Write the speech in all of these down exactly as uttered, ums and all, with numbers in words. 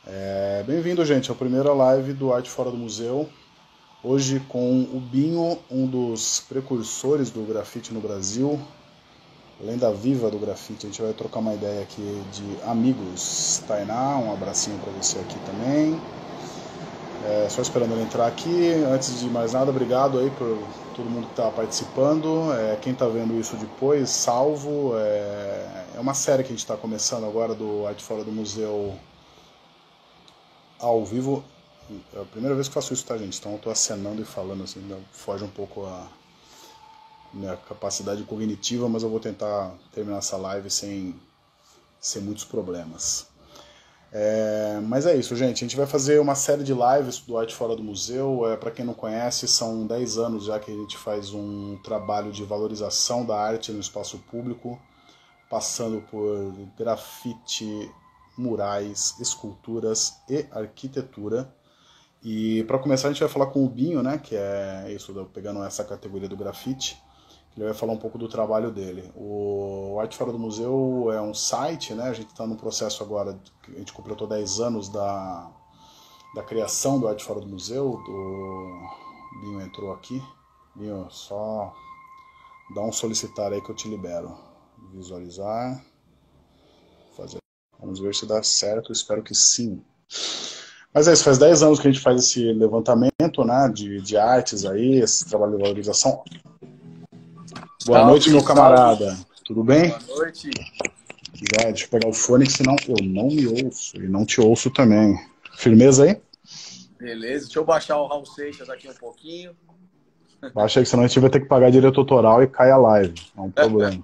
É, bem-vindo, gente, à primeira live do Arte Fora do Museu. Hoje com o Binho, um dos precursores do grafite no Brasil, lenda viva do grafite. A gente vai trocar uma ideia aqui de amigos. Tainá, um abracinho para você aqui também. É, só esperando ele entrar aqui. Antes de mais nada, obrigado aí por todo mundo que está participando. É, quem está vendo isso depois, salvo. É, é uma série que a gente está começando agora do Arte Fora do Museu ao vivo. É a primeira vez que faço isso, tá, gente? Então eu tô acenando e falando assim, foge um pouco a minha capacidade cognitiva, mas eu vou tentar terminar essa live sem, sem muitos problemas. É, mas é isso, gente. A gente vai fazer uma série de lives do Arte Fora do Museu. É, para quem não conhece, são dez anos já que a gente faz um trabalho de valorização da arte no espaço público, passando por grafite, murais, esculturas e arquitetura. E para começar a gente vai falar com o Binho, né, que é isso, pegando essa categoria do grafite, ele vai falar um pouco do trabalho dele. O Arte Fora do Museu é um site, né, a gente está no processo agora, a gente completou dez anos da, da criação do Arte Fora do Museu, do Binho entrou aqui. Binho, só dá um solicitar aí que eu te libero. Visualizar, fazer. Vamos ver se dá certo, espero que sim. Mas é isso, faz dez anos que a gente faz esse levantamento, né, de, de artes aí, esse trabalho de valorização. Boa Salve, noite, meu camarada. salve. Tudo bem? Boa noite. Já, deixa eu pegar o fone, senão eu não me ouço. E não te ouço também. Firmeza aí? Beleza, deixa eu baixar o Raul Seixas aqui um pouquinho. Baixa aí, senão a gente vai ter que pagar direito autoral e cai a live. É um problema.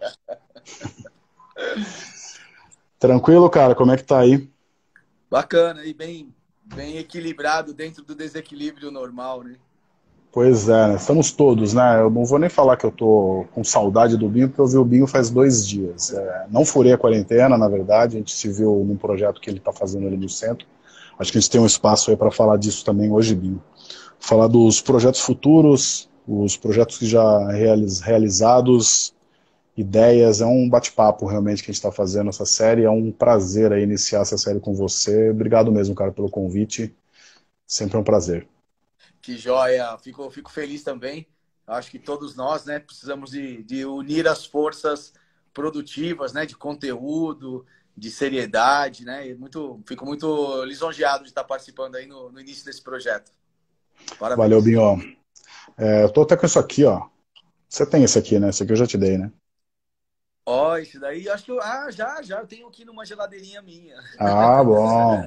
Tranquilo, cara? Como é que tá aí? Bacana, e bem, bem equilibrado dentro do desequilíbrio normal, né? Pois é, né? Estamos todos, né? Eu não vou nem falar que eu tô com saudade do Binho, porque eu vi o Binho faz dois dias. É, não furei a quarentena, na verdade, a gente se viu num projeto que ele está fazendo ali no centro. Acho que a gente tem um espaço aí para falar disso também hoje, Binho. Falar dos projetos futuros, os projetos que já realiz, realizados, ideias. É um bate-papo realmente que a gente está fazendo essa série. É um prazer aí iniciar essa série com você. Obrigado mesmo, cara, pelo convite. Sempre é um prazer. Que joia, fico, fico feliz também. Acho que todos nós, né, precisamos de, de unir as forças produtivas, né, de conteúdo, de seriedade, né? E muito, fico muito lisonjeado de estar participando aí no, no início desse projeto. Valeu, Parabéns. Binho. É, eu tô até com isso aqui, ó. Você tem esse aqui, né? Esse aqui eu já te dei, né? Ó, oh, esse daí, acho que eu, ah, já, já, eu tenho aqui numa geladeirinha minha. Ah, bom.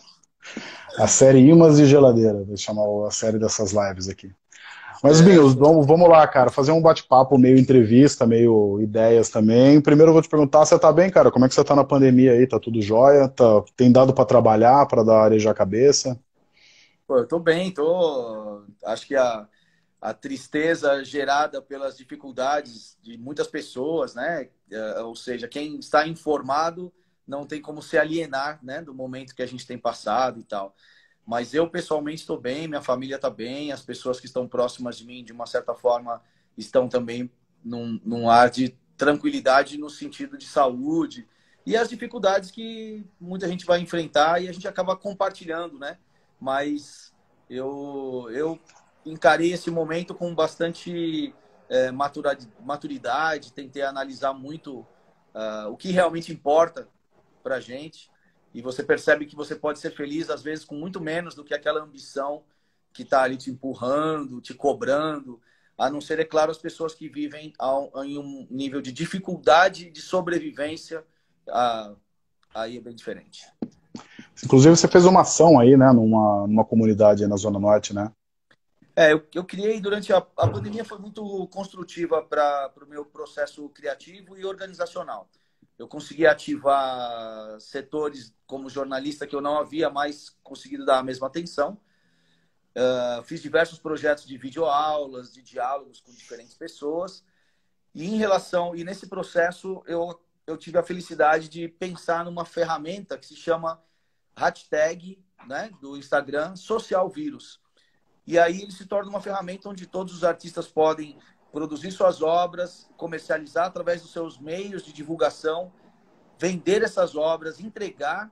A série Imãs de Geladeira, vou chamar a série dessas lives aqui. Mas, É, Binho, vamos, vamos lá, cara, fazer um bate-papo, meio entrevista, meio ideias também. Primeiro eu vou te perguntar, você tá bem, cara? Como é que você tá na pandemia aí? Tá tudo jóia? Tá, tem dado para trabalhar, para dar arejar a cabeça? pô, eu tô bem, tô. Acho que a, a tristeza gerada pelas dificuldades de muitas pessoas, né? É, ou seja, quem está informado não tem como se alienar, né, do momento que a gente tem passado e tal. Mas eu pessoalmente estou bem, minha família está bem, as pessoas que estão próximas de mim, de uma certa forma, estão também num, num ar de tranquilidade no sentido de saúde e as dificuldades que muita gente vai enfrentar e a gente acaba compartilhando, né? Mas eu, eu encarei esse momento com bastante é, maturidade, tentei analisar muito uh, o que realmente importa para a gente. E você percebe que você pode ser feliz, às vezes, com muito menos do que aquela ambição que está ali te empurrando, te cobrando. A não ser, é claro, as pessoas que vivem ao, em um nível de dificuldade de sobrevivência, ah, aí é bem diferente. Inclusive você fez uma ação aí, né, numa, numa comunidade aí na Zona Norte, né? É, eu, eu criei durante a, a pandemia, foi muito construtiva para o meu processo criativo e organizacional. Eu consegui ativar setores como jornalista que eu não havia mais conseguido dar a mesma atenção. Uh, fiz diversos projetos de videoaulas, de diálogos com diferentes pessoas. E em relação, e nesse processo eu, eu tive a felicidade de pensar numa ferramenta que se chama hashtag, né, do Instagram, Social Vírus. E aí ele se torna uma ferramenta onde todos os artistas podem produzir suas obras, comercializar através dos seus meios de divulgação, vender essas obras, entregar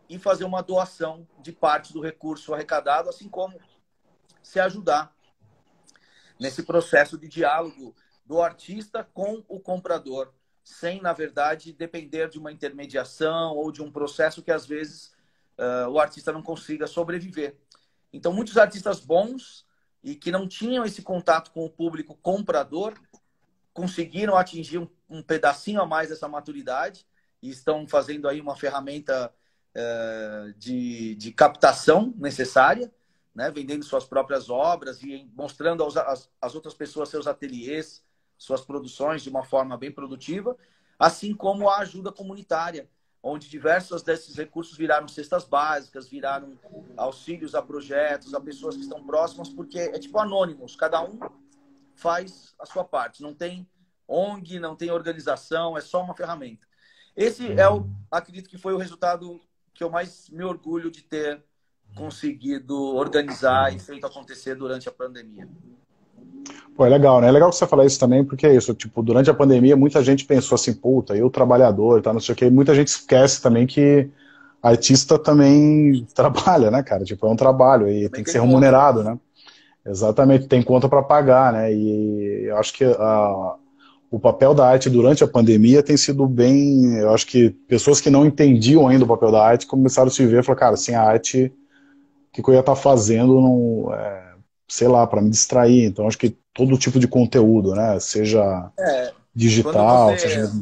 e fazer uma doação de parte do recurso arrecadado, assim como se ajudar nesse processo de diálogo do artista com o comprador, sem, na verdade, depender de uma intermediação ou de um processo que, às vezes, uh, o artista não consiga sobreviver. Então, muitos artistas bons e que não tinham esse contato com o público comprador conseguiram atingir um, um pedacinho a mais dessa maturidade e estão fazendo aí uma ferramenta uh, de, de captação necessária, né? Vendendo suas próprias obras e mostrando aos, as, as outras pessoas seus ateliês, suas produções de uma forma bem produtiva, assim como a ajuda comunitária, onde diversos desses recursos viraram cestas básicas, viraram auxílios a projetos, a pessoas que estão próximas, porque é tipo anônimos, cada um faz a sua parte, não tem O N G, não tem organização, é só uma ferramenta. Esse é o, acredito que foi o resultado que eu mais me orgulho de ter conseguido organizar e feito acontecer durante a pandemia. Pô, é legal, né? É legal que você falar isso também, porque é isso, tipo, durante a pandemia muita gente pensou assim, puta, eu trabalhador, tá, não sei o quê, muita gente esquece também que artista também trabalha, né, cara? Tipo, é um trabalho e Também tem que tem ser conta. remunerado, né? Exatamente, tem conta para pagar, né? E eu acho que a, o papel da arte durante a pandemia tem sido bem, eu acho que pessoas que não entendiam ainda o papel da arte começaram a se ver e falaram, cara, sem a arte, o que, que eu ia estar fazendo, não, é, sei lá, para me distrair. Então, acho que todo tipo de conteúdo, né? Seja É, quando digital, seja... você,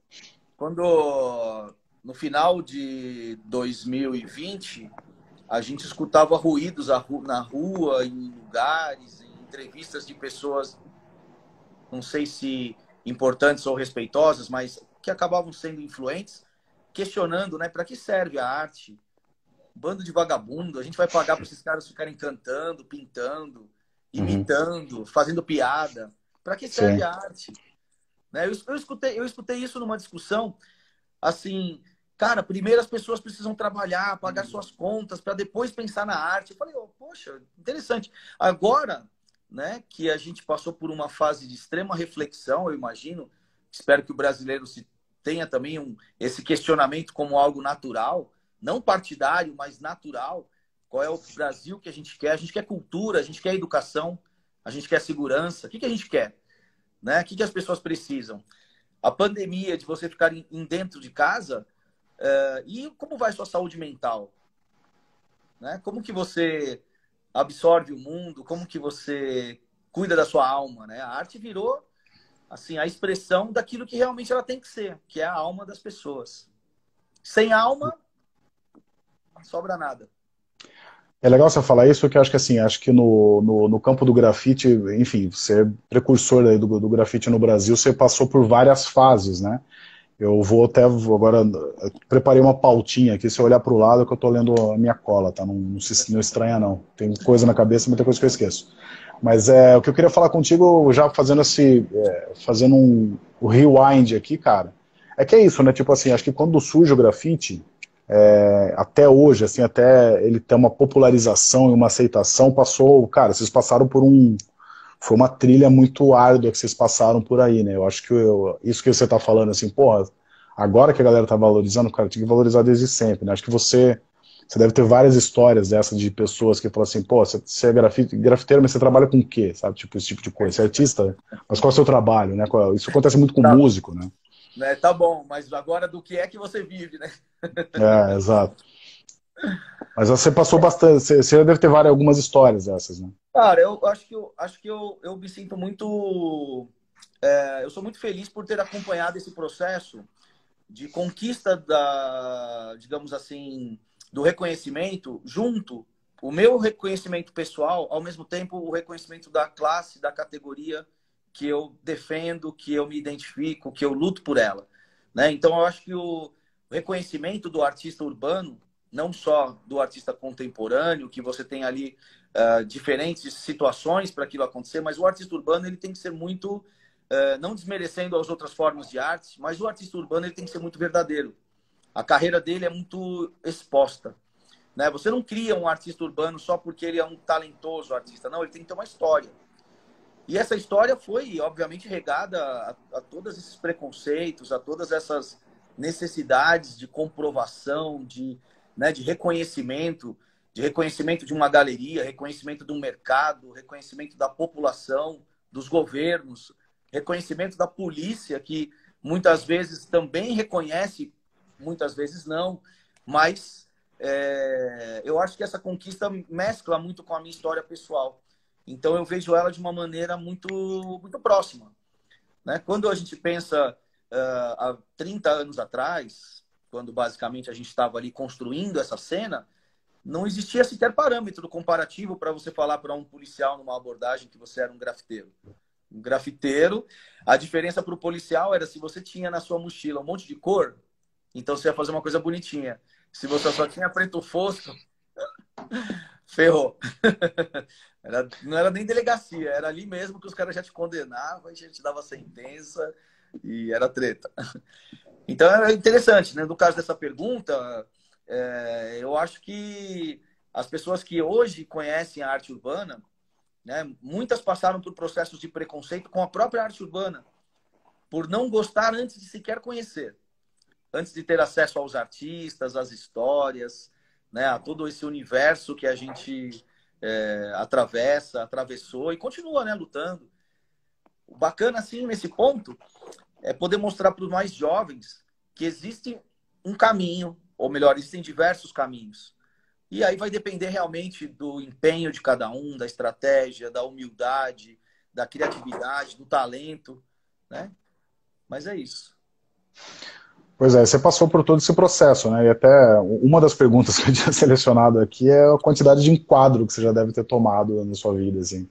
quando no final de dois mil e vinte, a gente escutava ruídos na rua, em lugares, em entrevistas de pessoas, não sei se importantes ou respeitosas, mas que acabavam sendo influentes, questionando, né, para que serve a arte? Bando de vagabundo, a gente vai pagar para esses caras ficarem cantando, pintando, Uhum. imitando, fazendo piada. Para que serve Sim. a arte? Né? Eu, eu, escutei, eu escutei isso numa discussão, assim, cara, primeiro as pessoas precisam trabalhar, pagar suas contas, para depois pensar na arte. Eu falei, oh, poxa, interessante. Agora, né, que a gente passou por uma fase de extrema reflexão, eu imagino, espero que o brasileiro se tenha também um, esse questionamento como algo natural, não partidário, mas natural. Qual é o Brasil que a gente quer? A gente quer cultura, a gente quer educação, a gente quer segurança. O que, que a gente quer? Né? O que, que as pessoas precisam? A pandemia de você ficar em, em dentro de casa, uh, e como vai sua saúde mental? Né? Como que você absorve o mundo? Como que você cuida da sua alma? Né? A arte virou assim, a expressão daquilo que realmente ela tem que ser, que é a alma das pessoas. Sem alma, não sobra nada. É legal você falar isso, porque eu acho que assim, acho que no, no, no campo do grafite, enfim, você é precursor aí do, do grafite no Brasil, você passou por várias fases, né? Eu vou até, agora, preparei uma pautinha aqui, se eu olhar para o lado, que eu estou lendo a minha cola, tá? Não, não, se, não estranha não, tem coisa na cabeça, muita coisa que eu esqueço. Mas é, o que eu queria falar contigo, já fazendo esse, é, fazendo um o rewind aqui, cara, é que é isso, né? Tipo assim, acho que quando surge o grafite, é, até hoje, assim, até ele ter uma popularização e uma aceitação, passou, cara, vocês passaram por um, foi uma trilha muito árdua que vocês passaram por aí, né? Eu acho que eu, isso que você tá falando, assim, porra, agora que a galera tá valorizando, cara, tinha que valorizar desde sempre, né? Acho que você, você deve ter várias histórias dessas de pessoas que falam assim, pô, você, você é grafite, grafiteiro, mas você trabalha com o quê? Sabe? Tipo, esse tipo de coisa. Você é artista, mas qual é o seu trabalho, né? Isso acontece muito com Tá, músico, né? né? Tá bom, mas agora do que é que você vive, né? É, exato. Mas você passou bastante, você, você deve ter várias, algumas histórias dessas, né? Cara, eu acho que eu acho que eu, eu me sinto muito. É, eu sou muito feliz por ter acompanhado esse processo de conquista da, digamos assim, do reconhecimento junto, o meu reconhecimento pessoal, ao mesmo tempo o reconhecimento da classe, da categoria que eu defendo, que eu me identifico, que eu luto por ela, né? Então eu acho que o reconhecimento do artista urbano, não só do artista contemporâneo, que você tem ali uh, diferentes situações para aquilo acontecer, mas o artista urbano ele tem que ser muito Uh, não desmerecendo as outras formas de arte, mas o artista urbano ele tem que ser muito verdadeiro. A carreira dele é muito exposta, né? Você não cria um artista urbano só porque ele é um talentoso artista, não, ele tem que ter uma história. E essa história foi, obviamente, regada a, a todos esses preconceitos, a todas essas necessidades de comprovação, de, né, de reconhecimento, de reconhecimento de uma galeria, reconhecimento do mercado, reconhecimento da população, dos governos, reconhecimento da polícia, que muitas vezes também reconhece, muitas vezes não, mas é, eu acho que essa conquista mescla muito com a minha história pessoal. Então eu vejo ela de uma maneira muito, muito próxima, né? Quando a gente pensa uh, há trinta anos atrás, quando basicamente a gente estava ali construindo essa cena, não existia sequer parâmetro comparativo para você falar para um policial numa abordagem que você era um grafiteiro. Um grafiteiro, a diferença para o policial era se você tinha na sua mochila um monte de cor, então você ia fazer uma coisa bonitinha. Se você só tinha preto fosco, ferrou. Era, não era nem delegacia, era ali mesmo que os caras já te condenavam, a gente dava sentença e era treta. Então é interessante, né? No caso dessa pergunta, é, eu acho que as pessoas que hoje conhecem a arte urbana, né, muitas passaram por processos de preconceito com a própria arte urbana, por não gostar antes de sequer conhecer, antes de ter acesso aos artistas, às histórias, né, a todo esse universo que a gente é, atravessa, atravessou e continua, né, lutando. O bacana, assim, nesse ponto, é poder mostrar para os mais jovens que existe um caminho, ou melhor, existem diversos caminhos. E aí vai depender realmente do empenho de cada um, da estratégia, da humildade, da criatividade, do talento, né? Mas é isso. Pois é, você passou por todo esse processo, né? E até uma das perguntas que eu tinha selecionado aqui é a quantidade de enquadro que você já deve ter tomado na sua vida, assim.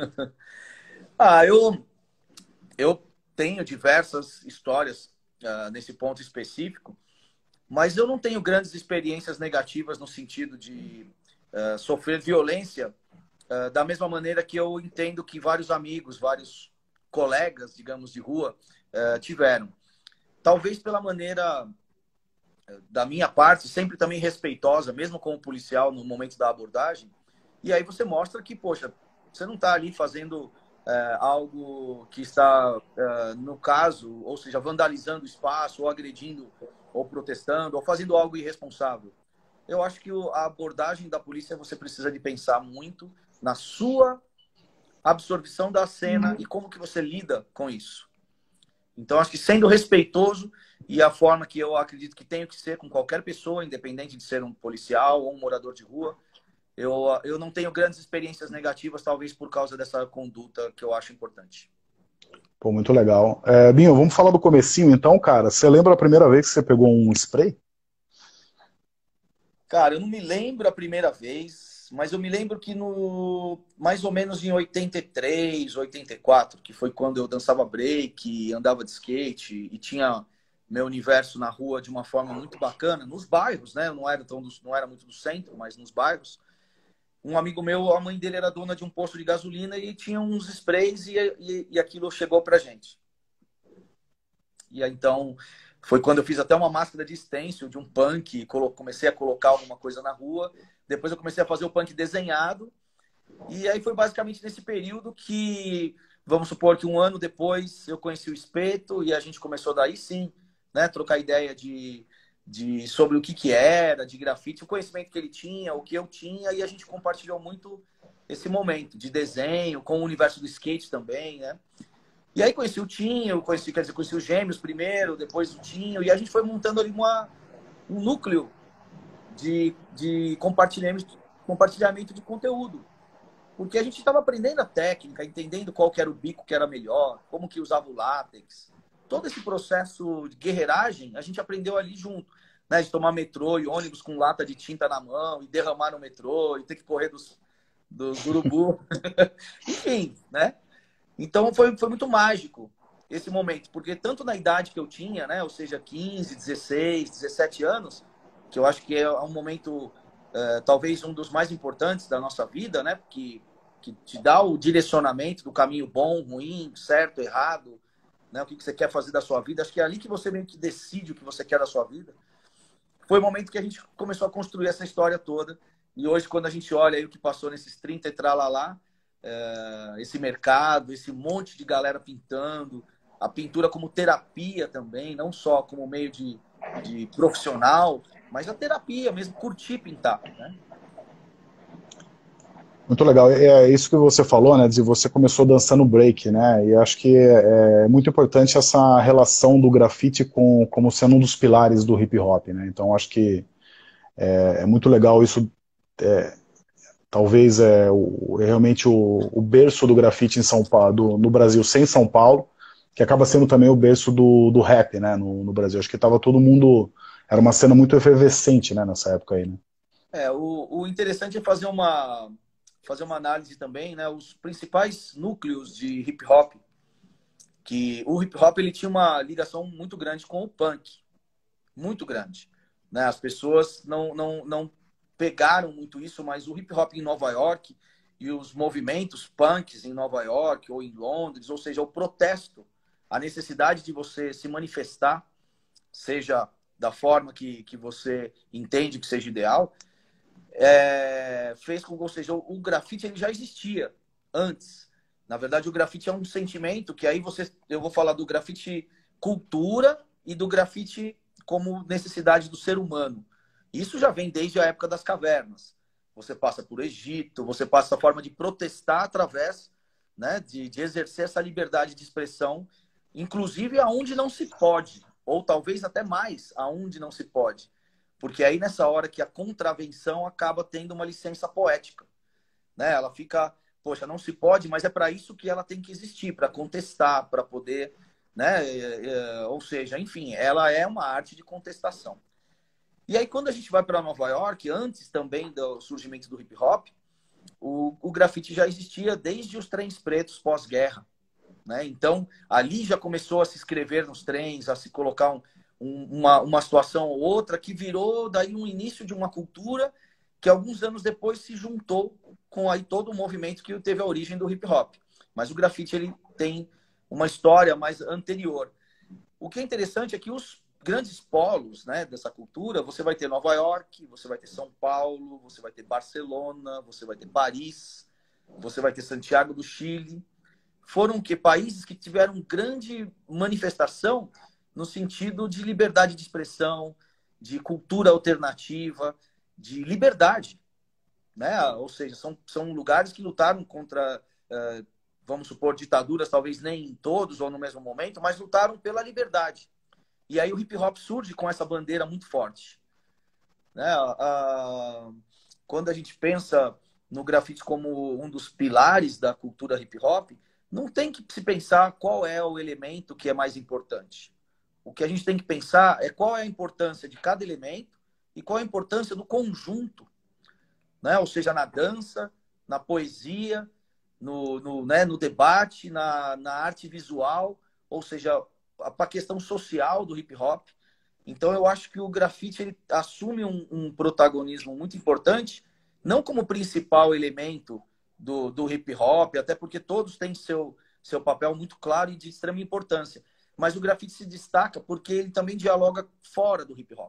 ah, eu, eu tenho diversas histórias uh, nesse ponto específico, mas eu não tenho grandes experiências negativas no sentido de uh, sofrer violência uh, da mesma maneira que eu entendo que vários amigos, vários colegas, digamos, de rua uh, tiveram. Talvez pela maneira da minha parte, sempre também respeitosa, mesmo como policial no momento da abordagem. E aí você mostra que, poxa, você não está ali fazendo é, algo que está, é, no caso, ou seja, vandalizando o espaço, ou agredindo, ou protestando, ou fazendo algo irresponsável. Eu acho que a abordagem da polícia você precisa de pensar muito na sua absorção da cena e como que você lida com isso. Então, acho que sendo respeitoso e a forma que eu acredito que tenho que ser com qualquer pessoa, independente de ser um policial ou um morador de rua, eu, eu não tenho grandes experiências negativas, talvez por causa dessa conduta que eu acho importante. Pô, muito legal. É, Binho, vamos falar do comecinho então, cara. Você lembra a primeira vez que você pegou um spray? Cara, eu não me lembro a primeira vez, mas eu me lembro que no mais ou menos em oitenta e três, oitenta e quatro, que foi quando eu dançava break, andava de skate e tinha meu universo na rua de uma forma muito bacana, nos bairros, né? Eu não era tão do, não era muito do centro, mas nos bairros. Um amigo meu, a mãe dele era dona de um posto de gasolina e tinha uns sprays e, e, e aquilo chegou pra gente. E aí, então, foi quando eu fiz até uma máscara de stencil de um punk, comecei a colocar alguma coisa na rua. Depois eu comecei a fazer o punk desenhado. E aí foi basicamente nesse período que, vamos supor que um ano depois eu conheci o Espeto e a gente começou daí sim, né, trocar ideia de, de, sobre o que, que era, de grafite, o conhecimento que ele tinha, o que eu tinha, e a gente compartilhou muito esse momento de desenho, com o universo do skate também, né? E aí conheci o Tinho, conheci, quer dizer, conheci os Gêmeos primeiro, depois o Tinho, e a gente foi montando ali uma, um núcleo de, de compartilhamento, compartilhamento de conteúdo. Porque a gente estava aprendendo a técnica, entendendo qual que era o bico que era melhor, como que usava o látex. Todo esse processo de guerreiragem, a gente aprendeu ali junto. Né? De tomar metrô e ônibus com lata de tinta na mão, e derramar no metrô, e ter que correr dos, dos urubu. Enfim, né? Então foi, foi muito mágico esse momento, porque tanto na idade que eu tinha, né, ou seja, quinze, dezesseis, dezessete anos, que eu acho que é um momento, é, talvez um dos mais importantes da nossa vida, né, que, que te dá o direcionamento do caminho bom, ruim, certo, errado, né, o que, que você quer fazer da sua vida. Acho que é ali que você meio que decide o que você quer da sua vida. Foi o momento que a gente começou a construir essa história toda. E hoje, quando a gente olha aí o que passou nesses trinta e tralalá, é, esse mercado, esse monte de galera pintando, a pintura como terapia também, não só como meio de, de profissional, mas a terapia mesmo, curtir pintar, né? Muito legal. É isso que você falou, né? De você começou dançando break, né? E acho que é muito importante essa relação do grafite com como sendo um dos pilares do hip hop, né? Então acho que é, é muito legal isso. É, talvez é, o, é realmente o, o berço do grafite em São Paulo, do, no Brasil, sem São Paulo, que acaba sendo também o berço do, do rap, né? No, no Brasil. Acho que tava todo mundo. Era uma cena muito efervescente, né? Nessa época aí, né? É, o, o interessante é fazer uma, fazer uma análise também, né? Os principais núcleos de hip hop, que o hip hop ele tinha uma ligação muito grande com o punk, muito grande, né? As pessoas não, não, não pegaram muito isso, mas o hip hop em Nova York e os movimentos punks em Nova York ou em Londres, ou seja, o protesto, a necessidade de você se manifestar, seja da forma que, que você entende que seja ideal, é, fez com que, ou seja, o, o grafite ele já existia antes. Na verdade, o grafite é um sentimento que aí você, eu vou falar do grafite cultura e do grafite como necessidade do ser humano. Isso já vem desde a época das cavernas. Você passa por Egito, você passa a forma de protestar através, né, de, de exercer essa liberdade de expressão, inclusive aonde não se pode, ou talvez até mais aonde não se pode. Porque aí nessa hora que a contravenção acaba tendo uma licença poética, né? Ela fica, poxa, não se pode, mas é para isso que ela tem que existir, para contestar, para poder, né? É, é, ou seja, enfim, ela é uma arte de contestação. E aí quando a gente vai para Nova York, antes também do surgimento do hip hop, o, o grafite já existia desde os trens pretos pós-guerra, né? Então ali já começou a se escrever nos trens, a se colocar um uma, uma situação ou outra que virou daí um início de uma cultura que alguns anos depois se juntou com aí todo o movimento que teve a origem do hip hop. Mas o grafite ele tem uma história mais anterior. O que é interessante é que os grandes polos, né, dessa cultura, você vai ter Nova York, você vai ter São Paulo, você vai ter Barcelona, você vai ter Paris, você vai ter Santiago do Chile. Foram que países que tiveram grande manifestação no sentido de liberdade de expressão, de cultura alternativa, de liberdade, né? Ou seja, são, são lugares que lutaram contra, uh, vamos supor, ditaduras, talvez nem em todos ou no mesmo momento, mas lutaram pela liberdade. E aí o hip hop surge com essa bandeira muito forte, né? Uh, quando a gente pensa no grafite como um dos pilares da cultura hip hop, não tem que se pensar qual é o elemento que é mais importante. O que a gente tem que pensar é qual é a importância de cada elemento e qual é a importância do conjunto, né? Ou seja, na dança, na poesia, no, no, né, no debate, na, na arte visual, ou seja, para a questão social do hip hop. Então, eu acho que o grafite ele assume um, um protagonismo muito importante, não como principal elemento do, do hip hop, até porque todos têm seu, seu papel muito claro e de extrema importância. Mas o grafite se destaca porque ele também dialoga fora do hip hop.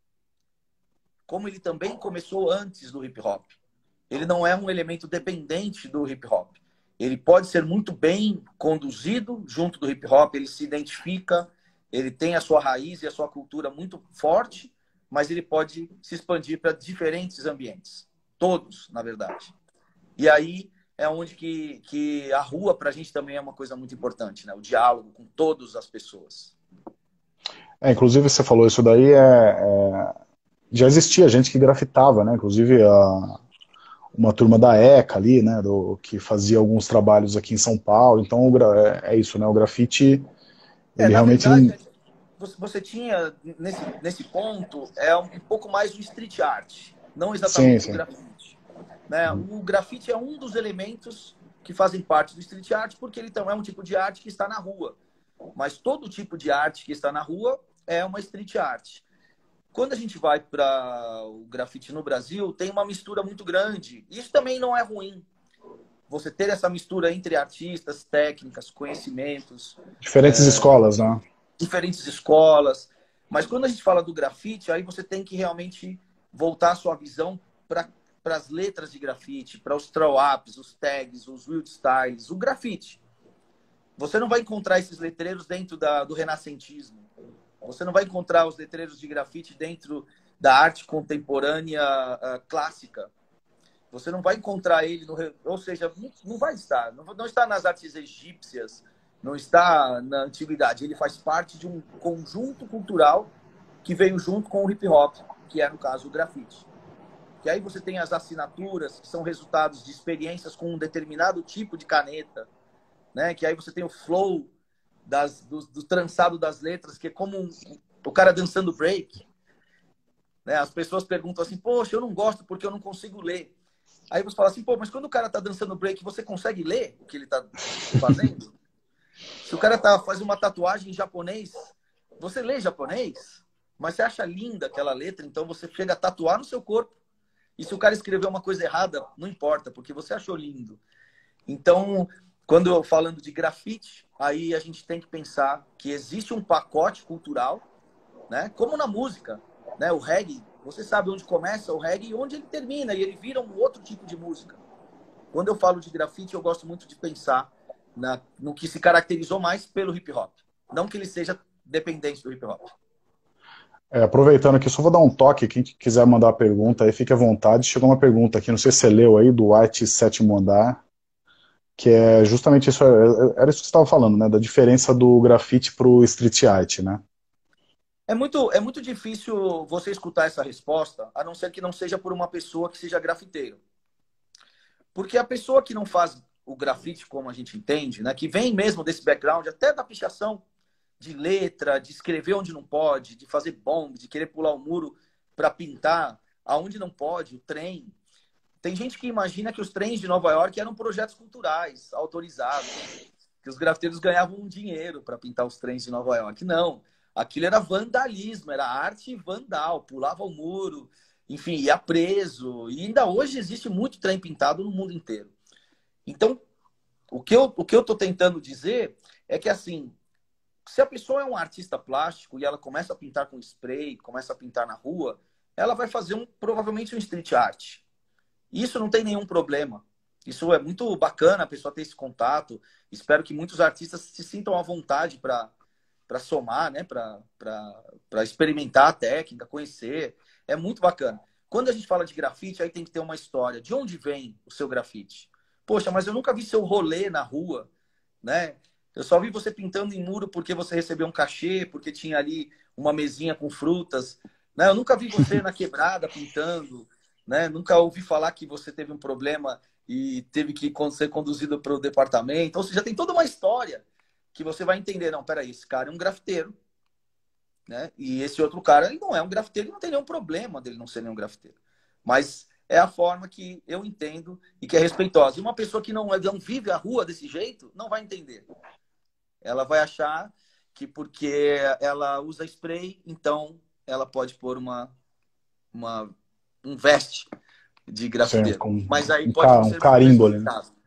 Como ele também começou antes do hip hop. Ele não é um elemento dependente do hip hop. Ele pode ser muito bem conduzido junto do hip hop, ele se identifica, ele tem a sua raiz e a sua cultura muito forte, mas ele pode se expandir para diferentes ambientes. Todos, na verdade. E aí é onde que, que a rua, para a gente, também é uma coisa muito importante, né? O diálogo com todas as pessoas. É, inclusive, você falou isso daí, é, é, já existia gente que grafitava, né? Inclusive, a, uma turma da ECA ali, né? Do, que fazia alguns trabalhos aqui em São Paulo. Então, é, é isso, né? O grafite, É, ele na realmente... verdade, você, você tinha, nesse, nesse ponto, é um pouco mais do street art, não Sim, exatamente do sim. grafite. Né? O grafite é um dos elementos que fazem parte do street art, porque ele então é um tipo de arte que está na rua. Mas todo tipo de arte que está na rua é uma street art. Quando a gente vai para o grafite no Brasil, tem uma mistura muito grande. Isso também não é ruim. Você ter essa mistura entre artistas, técnicas, conhecimentos, Diferentes escolas, né? diferentes escolas. Mas quando a gente fala do grafite, aí você tem que realmente voltar a sua visão para para as letras de grafite, para os throw-ups, os tags, os wild styles, o grafite. Você não vai encontrar esses letreiros dentro da, do renascentismo. Você não vai encontrar os letreiros de grafite dentro da arte contemporânea uh, clássica. Você não vai encontrar ele, no, ou seja, não vai estar, não, não está nas artes egípcias, não está na antiguidade. Ele faz parte de um conjunto cultural que veio junto com o hip hop, que é, no caso, o grafite. Que aí você tem as assinaturas, que são resultados de experiências com um determinado tipo de caneta, né? Que aí você tem o flow das, do, do trançado das letras, que é como um, o cara dançando break. Né? As pessoas perguntam assim, poxa, eu não gosto porque eu não consigo ler. Aí você fala assim, pô, mas quando o cara tá dançando break, você consegue ler o que ele tá fazendo? Se o cara tá, faz uma tatuagem em japonês, você lê japonês, mas você acha linda aquela letra, então você chega a tatuar no seu corpo. E se o cara escreveu uma coisa errada, não importa, porque você achou lindo. Então, quando eu falando de grafite, aí a gente tem que pensar que existe um pacote cultural, né? Como na música, né? O reggae, você sabe onde começa o reggae e onde ele termina, e ele vira um outro tipo de música. Quando eu falo de grafite, eu gosto muito de pensar na, no que se caracterizou mais pelo hip hop. Não que ele seja dependente do hip hop. É, aproveitando aqui, só vou dar um toque, quem quiser mandar uma pergunta aí, fique à vontade. Chegou uma pergunta aqui, não sei se você leu aí, do White Sétimo Andar, que é justamente isso, era isso que você estava falando, né, da diferença do grafite pro street art, né? É muito, é muito difícil você escutar essa resposta, a não ser que não seja por uma pessoa que seja grafiteiro. Porque a pessoa que não faz o grafite como a gente entende, né, que vem mesmo desse background, até da pichação de letra, de escrever onde não pode, de fazer bomba, de querer pular o muro para pintar aonde não pode, o trem. Tem gente que imagina que os trens de Nova York eram projetos culturais, autorizados, que os grafiteiros ganhavam dinheiro para pintar os trens de Nova York. Não. Aquilo era vandalismo, era arte vandal, pulava o muro, enfim, ia preso. E ainda hoje existe muito trem pintado no mundo inteiro. Então, o que eu, o que eu tô tentando dizer é que, assim, se a pessoa é um artista plástico e ela começa a pintar com spray, começa a pintar na rua, ela vai fazer um, provavelmente um street art. Isso não tem nenhum problema. Isso é muito bacana a pessoa ter esse contato. Espero que muitos artistas se sintam à vontade para para somar, né? Para experimentar a técnica, conhecer. É muito bacana. Quando a gente fala de grafite, aí tem que ter uma história. De onde vem o seu grafite? Poxa, mas eu nunca vi seu rolê na rua, né? Eu só vi você pintando em muro porque você recebeu um cachê, porque tinha ali uma mesinha com frutas. Né? Eu nunca vi você na quebrada pintando, né? Nunca ouvi falar que você teve um problema e teve que ser conduzido para o departamento. Ou seja, tem toda uma história que você vai entender. Não, peraí, esse cara é um grafiteiro, né? E esse outro cara, ele não é um grafiteiro, não tem nenhum problema dele não ser nenhum grafiteiro. Mas é a forma que eu entendo e que é respeitosa. E uma pessoa que não, não vive a rua desse jeito, não vai entender. Ela vai achar que porque ela usa spray, então ela pode pôr uma, uma, um veste de Sim, grafiteiro. com Mas aí um, pode ca- não um ser muito carimbo ali, né? respeitoso.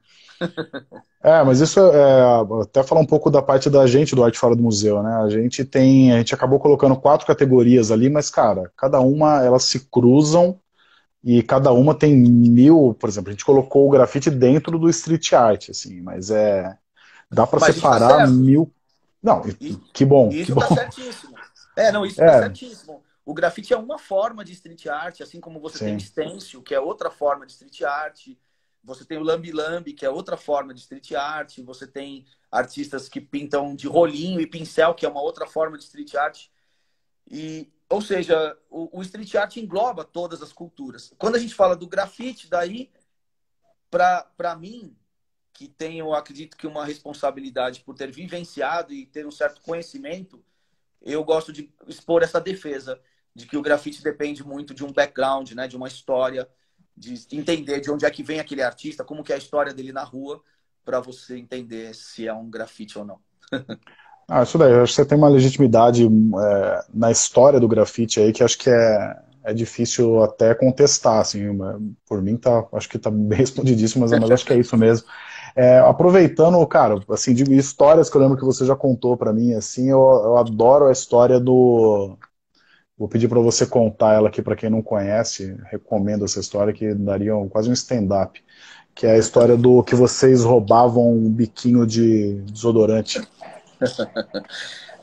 É, mas isso é, até falar um pouco da parte da gente do Arte Fora do Museu, né? A gente tem, a gente acabou colocando quatro categorias ali, mas, cara, cada uma, elas se cruzam e cada uma tem mil, por exemplo, a gente colocou o grafite dentro do street art, assim, mas é, dá para Mas isso está separar certo. mil, não, E que bom, que isso bom, está certíssimo. É, não, isso está é, certíssimo. O grafite é uma forma de street art, assim como você tem o sim, stencil, que é outra forma de street art. Você tem o lambi-lambi, que é outra forma de street art. Você tem artistas que pintam de rolinho e pincel, que é uma outra forma de street art. E, ou seja, o, o street art engloba todas as culturas. Quando a gente fala do grafite, daí, para mim, que tenho, acredito que uma responsabilidade por ter vivenciado e ter um certo conhecimento, eu gosto de expor essa defesa de que o grafite depende muito de um background, né, de uma história, de entender de onde é que vem aquele artista, como que é a história dele na rua, para você entender se é um grafite ou não. ah, isso daí, eu acho que você tem uma legitimidade é, na história do grafite aí que acho que é, é difícil até contestar, assim, por mim tá, acho que tá bem respondidíssimo, mas, mas acho que é isso mesmo. É, aproveitando, cara, assim, de histórias que eu lembro que você já contou pra mim, assim, eu, eu adoro a história do... Vou pedir pra você contar ela aqui pra quem não conhece, recomendo essa história que daria um- quase um stand-up, que é a história do que vocês roubavam um biquinho de desodorante.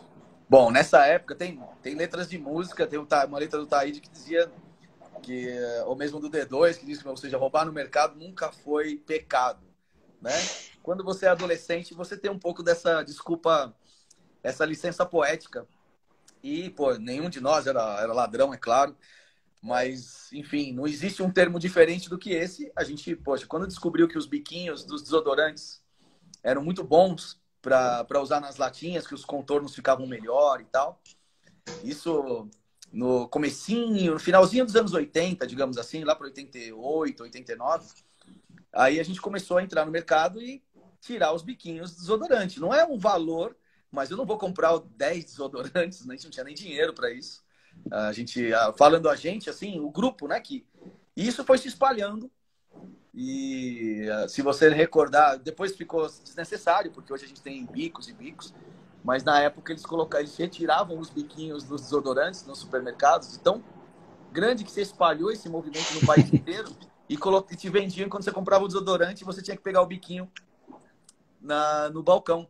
Bom, nessa época tem, tem letras de música, tem uma letra do Taíde que dizia que, ou mesmo do D dois, que diz que, ou seja, roubar no mercado nunca foi pecado, né? Quando você é adolescente, você tem um pouco dessa, desculpa, essa licença poética. E, pô, nenhum de nós era, era ladrão, é claro. Mas, enfim, não existe um termo diferente do que esse. A gente, poxa, quando descobriu que os biquinhos dos desodorantes eram muito bons para usar nas latinhas, que os contornos ficavam melhor e tal. Isso no comecinho, no finalzinho dos anos oitenta, digamos assim, lá para oitenta e oito, oitenta e nove. Aí a gente começou a entrar no mercado e tirar os biquinhos do desodorante. Não é um valor, mas eu não vou comprar dez desodorantes, né? A gente não tinha nem dinheiro para isso. A gente, falando a gente, assim, o grupo, né? Que isso foi se espalhando. E se você recordar, depois ficou desnecessário, porque hoje a gente tem bicos e bicos, mas na época eles colocavam, eles retiravam os biquinhos dos desodorantes nos supermercados, de tão grande que se espalhou esse movimento no país inteiro, e, colo... e te vendiam quando você comprava o desodorante, você tinha que pegar o biquinho na... no balcão.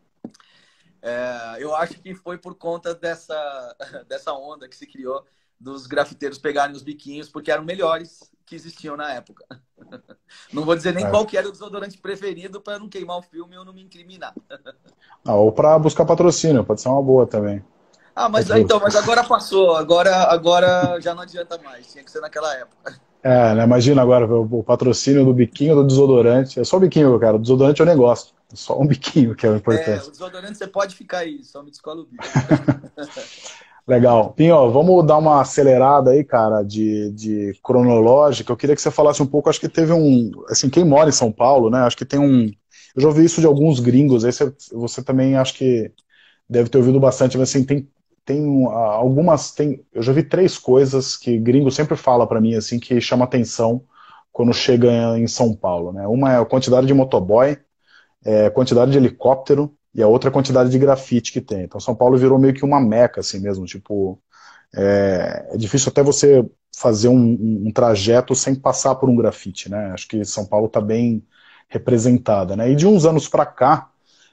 É, eu acho que foi por conta dessa, dessa onda que se criou dos grafiteiros pegarem os biquinhos, porque eram melhores que existiam na época. Não vou dizer nem É. qual que era o desodorante preferido para não queimar o filme ou não me incriminar. Ah, ou para buscar patrocínio, pode ser uma boa também. Ah, mas Outro... então, mas agora passou, agora, agora já não adianta mais, tinha que ser naquela época. É, né, imagina agora o patrocínio do biquinho do desodorante. É só o biquinho, cara. O desodorante eu nem gosto. É só um biquinho que é o É, importante. o desodorante você pode ficar aí, só me descola o bico. Legal. Pinho, vamos dar uma acelerada aí, cara, de, de cronológica. Eu queria que você falasse um pouco, acho que teve um, assim, quem mora em São Paulo, né, acho que tem um, eu já ouvi isso de alguns gringos, aí você, você também acho que deve ter ouvido bastante, mas assim, tem, tem uh, algumas, tem, eu já vi três coisas que gringo sempre fala pra mim, assim, que chama atenção quando chega em São Paulo, né. Uma é a quantidade de motoboy, é, quantidade de helicóptero, e a outra quantidade de grafite que tem. Então São Paulo virou meio que uma meca, assim mesmo, tipo, é, é difícil até você fazer um, um, um trajeto sem passar por um grafite, né? Acho que São Paulo está bem representada, né? E de uns anos para cá,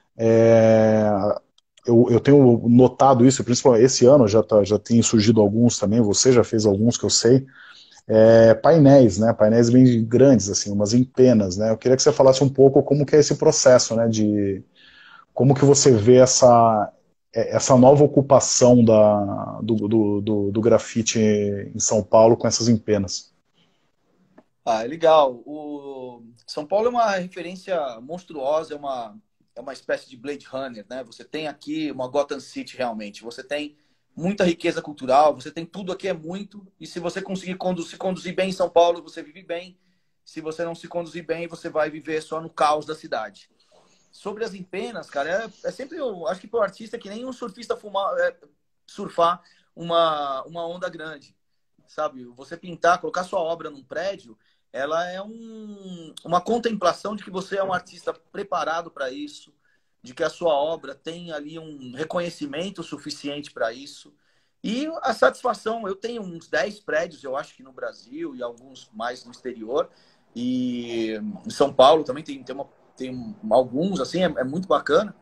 é, eu, eu tenho notado isso, principalmente esse ano já, tá, já tem surgido alguns também, você já fez alguns que eu sei, é, painéis, né? Painéis bem grandes, assim, umas empenas, né? Eu queria que você falasse um pouco como que é esse processo, né? De como que você vê essa, essa nova ocupação da, do, do, do, do grafite em São Paulo com essas empenas? Ah, é legal. O São Paulo é uma referência monstruosa, é uma, é uma espécie de Blade Runner, né? Você tem aqui uma Gotham City realmente. Você tem muita riqueza cultural, você tem tudo aqui é muito. E se você conseguir conduzir, se conduzir bem em São Paulo, você vive bem. Se você não se conduzir bem, você vai viver só no caos da cidade. Sobre as empenas, cara, é, é sempre, eu acho que para o artista é que nem um surfista fumar, é, surfar uma, uma onda grande, sabe? Você pintar, colocar sua obra num prédio, ela é um, uma contemplação de que você é um artista preparado para isso, de que a sua obra tem ali um reconhecimento suficiente para isso. E a satisfação, eu tenho uns dez prédios, eu acho que no Brasil e alguns mais no exterior, e em São Paulo também tem, tem uma tem alguns, assim, é, é muito bacana.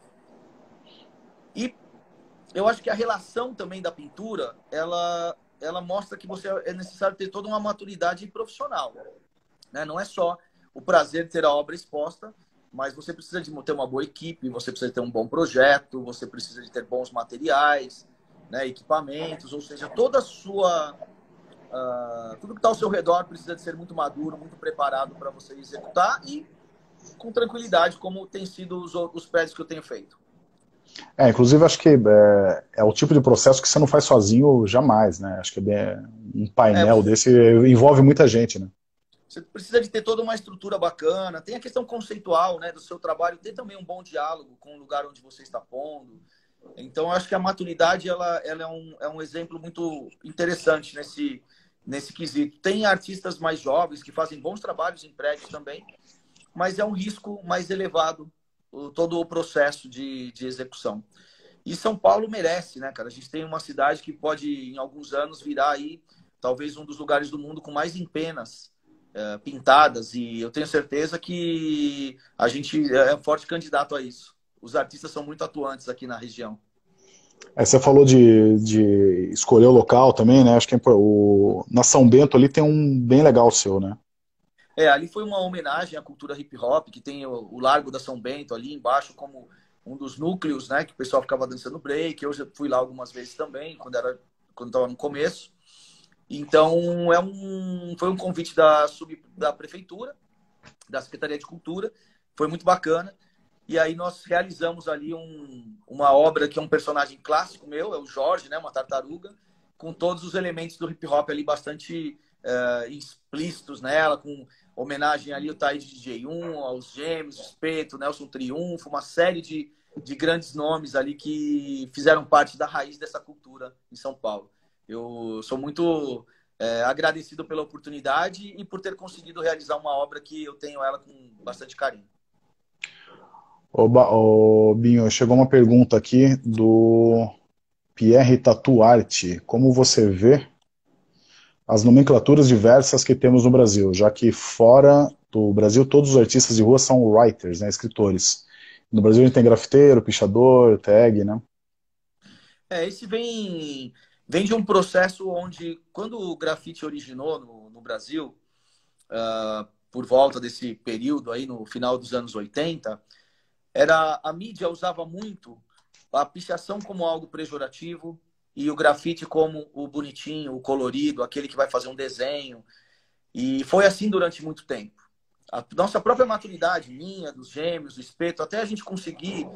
E eu acho que a relação também da pintura, ela, ela mostra que você é necessário ter toda uma maturidade profissional, né? Não é só o prazer de ter a obra exposta, mas você precisa de ter uma boa equipe, você precisa ter um bom projeto, você precisa de ter bons materiais, né, equipamentos, ou seja, toda a sua... Uh, tudo que está ao seu redor precisa de ser muito maduro, muito preparado para você executar e com tranquilidade, como tem sido os, os prédios que eu tenho feito. É, inclusive acho que é, é o tipo de processo que você não faz sozinho jamais, né? Acho que é bem, um É, painel você, desse envolve muita gente, né? você precisa de ter toda uma estrutura bacana, tem a questão conceitual, né, do seu trabalho, tem também um bom diálogo com o lugar onde você está pondo. Então, acho que a maturidade ela, ela é, um, é um exemplo muito interessante nesse, nesse quesito. Tem artistas mais jovens que fazem bons trabalhos em prédios também, mas é um risco mais elevado o, todo o processo de, de execução. E São Paulo merece, né, cara? A gente tem uma cidade que pode, em alguns anos, virar aí talvez um dos lugares do mundo com mais empenas é, pintadas, e eu tenho certeza que a gente é um forte candidato a isso. Os artistas são muito atuantes aqui na região. É, você falou de, de escolher o local também, né? Acho que é impor- o, na São Bento ali tem um bem legal seu, né? É, ali foi uma homenagem à cultura hip hop, que tem o, o Largo da São Bento ali embaixo como um dos núcleos, né? Que o pessoal ficava dançando break. Eu já fui lá algumas vezes também, quando era quando estava no começo. Então, é um, foi um convite da, sub, da prefeitura, da Secretaria de Cultura. Foi muito bacana. E aí nós realizamos ali um, uma obra que é um personagem clássico meu, é o Jorge, né, uma tartaruga, com todos os elementos do hip hop ali bastante uh, explícitos nela, com homenagem ali ao Taíde D J um, aos Gêmeos, Espeto, Nelson Triunfo, uma série de, de grandes nomes ali que fizeram parte da raiz dessa cultura em São Paulo. Eu sou muito é, agradecido pela oportunidade e por ter conseguido realizar uma obra que eu tenho ela com bastante carinho. Ô, Ba- ô, Binho, chegou uma pergunta aqui do Pierre Tatuarte. Como você vê as nomenclaturas diversas que temos no Brasil, já que fora do Brasil todos os artistas de rua são writers, né, escritores. No Brasil a gente tem grafiteiro, pichador, tag, né? É, esse vem, vem de um processo onde, quando o grafite originou no, no Brasil, uh, por volta desse período aí, no final dos anos oitenta, era, a mídia usava muito a pichação como algo pejorativo e o grafite como o bonitinho, o colorido, aquele que vai fazer um desenho. E foi assim durante muito tempo. A nossa própria maturidade, minha, dos Gêmeos, do Espeto, até a gente conseguir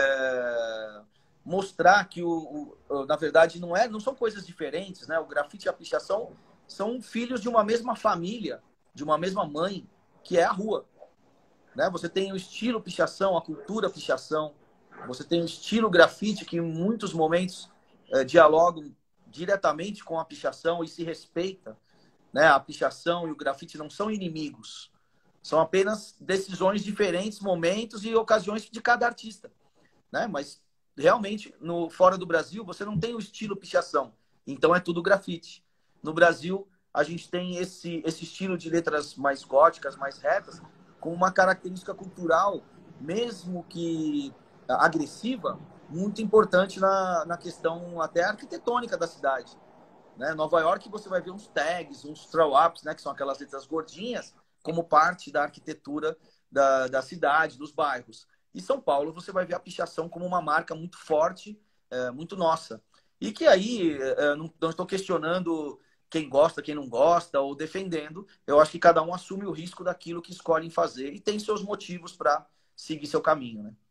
é, mostrar que, o, o, na verdade, não, é, não são coisas diferentes, né? O grafite e a pichação são filhos de uma mesma família, de uma mesma mãe, que é a rua. Né? Você tem o estilo pichação, a cultura pichação, você tem o estilo grafite, que em muitos momentos é, dialogam diretamente com a pichação e se respeita. Né? A pichação e o grafite não são inimigos. São apenas decisões diferentes, momentos e ocasiões de cada artista. Né? Mas, realmente, no, fora do Brasil, você não tem o estilo pichação. Então, é tudo grafite. No Brasil, a gente tem esse, esse estilo de letras mais góticas, mais retas, com uma característica cultural, mesmo que agressiva, muito importante na, na questão até arquitetônica da cidade. Né? Nova York você vai ver uns tags, uns throw-ups, né? Que são aquelas letras gordinhas, como parte da arquitetura da, da cidade, dos bairros. E São Paulo você vai ver a pichação como uma marca muito forte, é, muito nossa. E que aí, é, não, não estou questionando quem gosta, quem não gosta, ou defendendo. Eu acho que cada um assume o risco daquilo que escolhem fazer e tem seus motivos para seguir seu caminho. Né?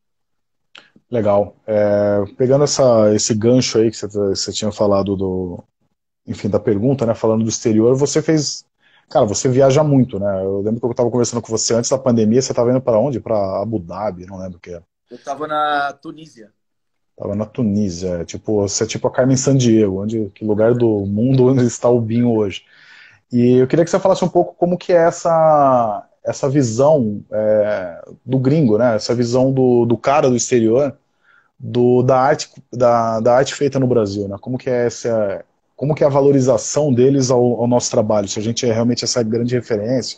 Legal. É, pegando essa, esse gancho aí que você, você tinha falado do, enfim, da pergunta, né, falando do exterior, você fez, cara, você viaja muito, né? Eu lembro que eu estava conversando com você antes da pandemia, você estava indo para onde? Para Abu Dhabi, não lembro o que era. Eu estava na Tunísia. Tava na Tunísia, tipo, você é tipo a Carmen Sandiego, onde, que lugar do mundo onde está o Binho hoje. E eu queria que você falasse um pouco como que é essa, essa visão é, do gringo, né? Essa visão do, do cara do exterior, do, da, arte, da, da arte feita no Brasil, né? Como que é essa, como que é a valorização deles ao, ao nosso trabalho? Se a gente é realmente essa grande referência.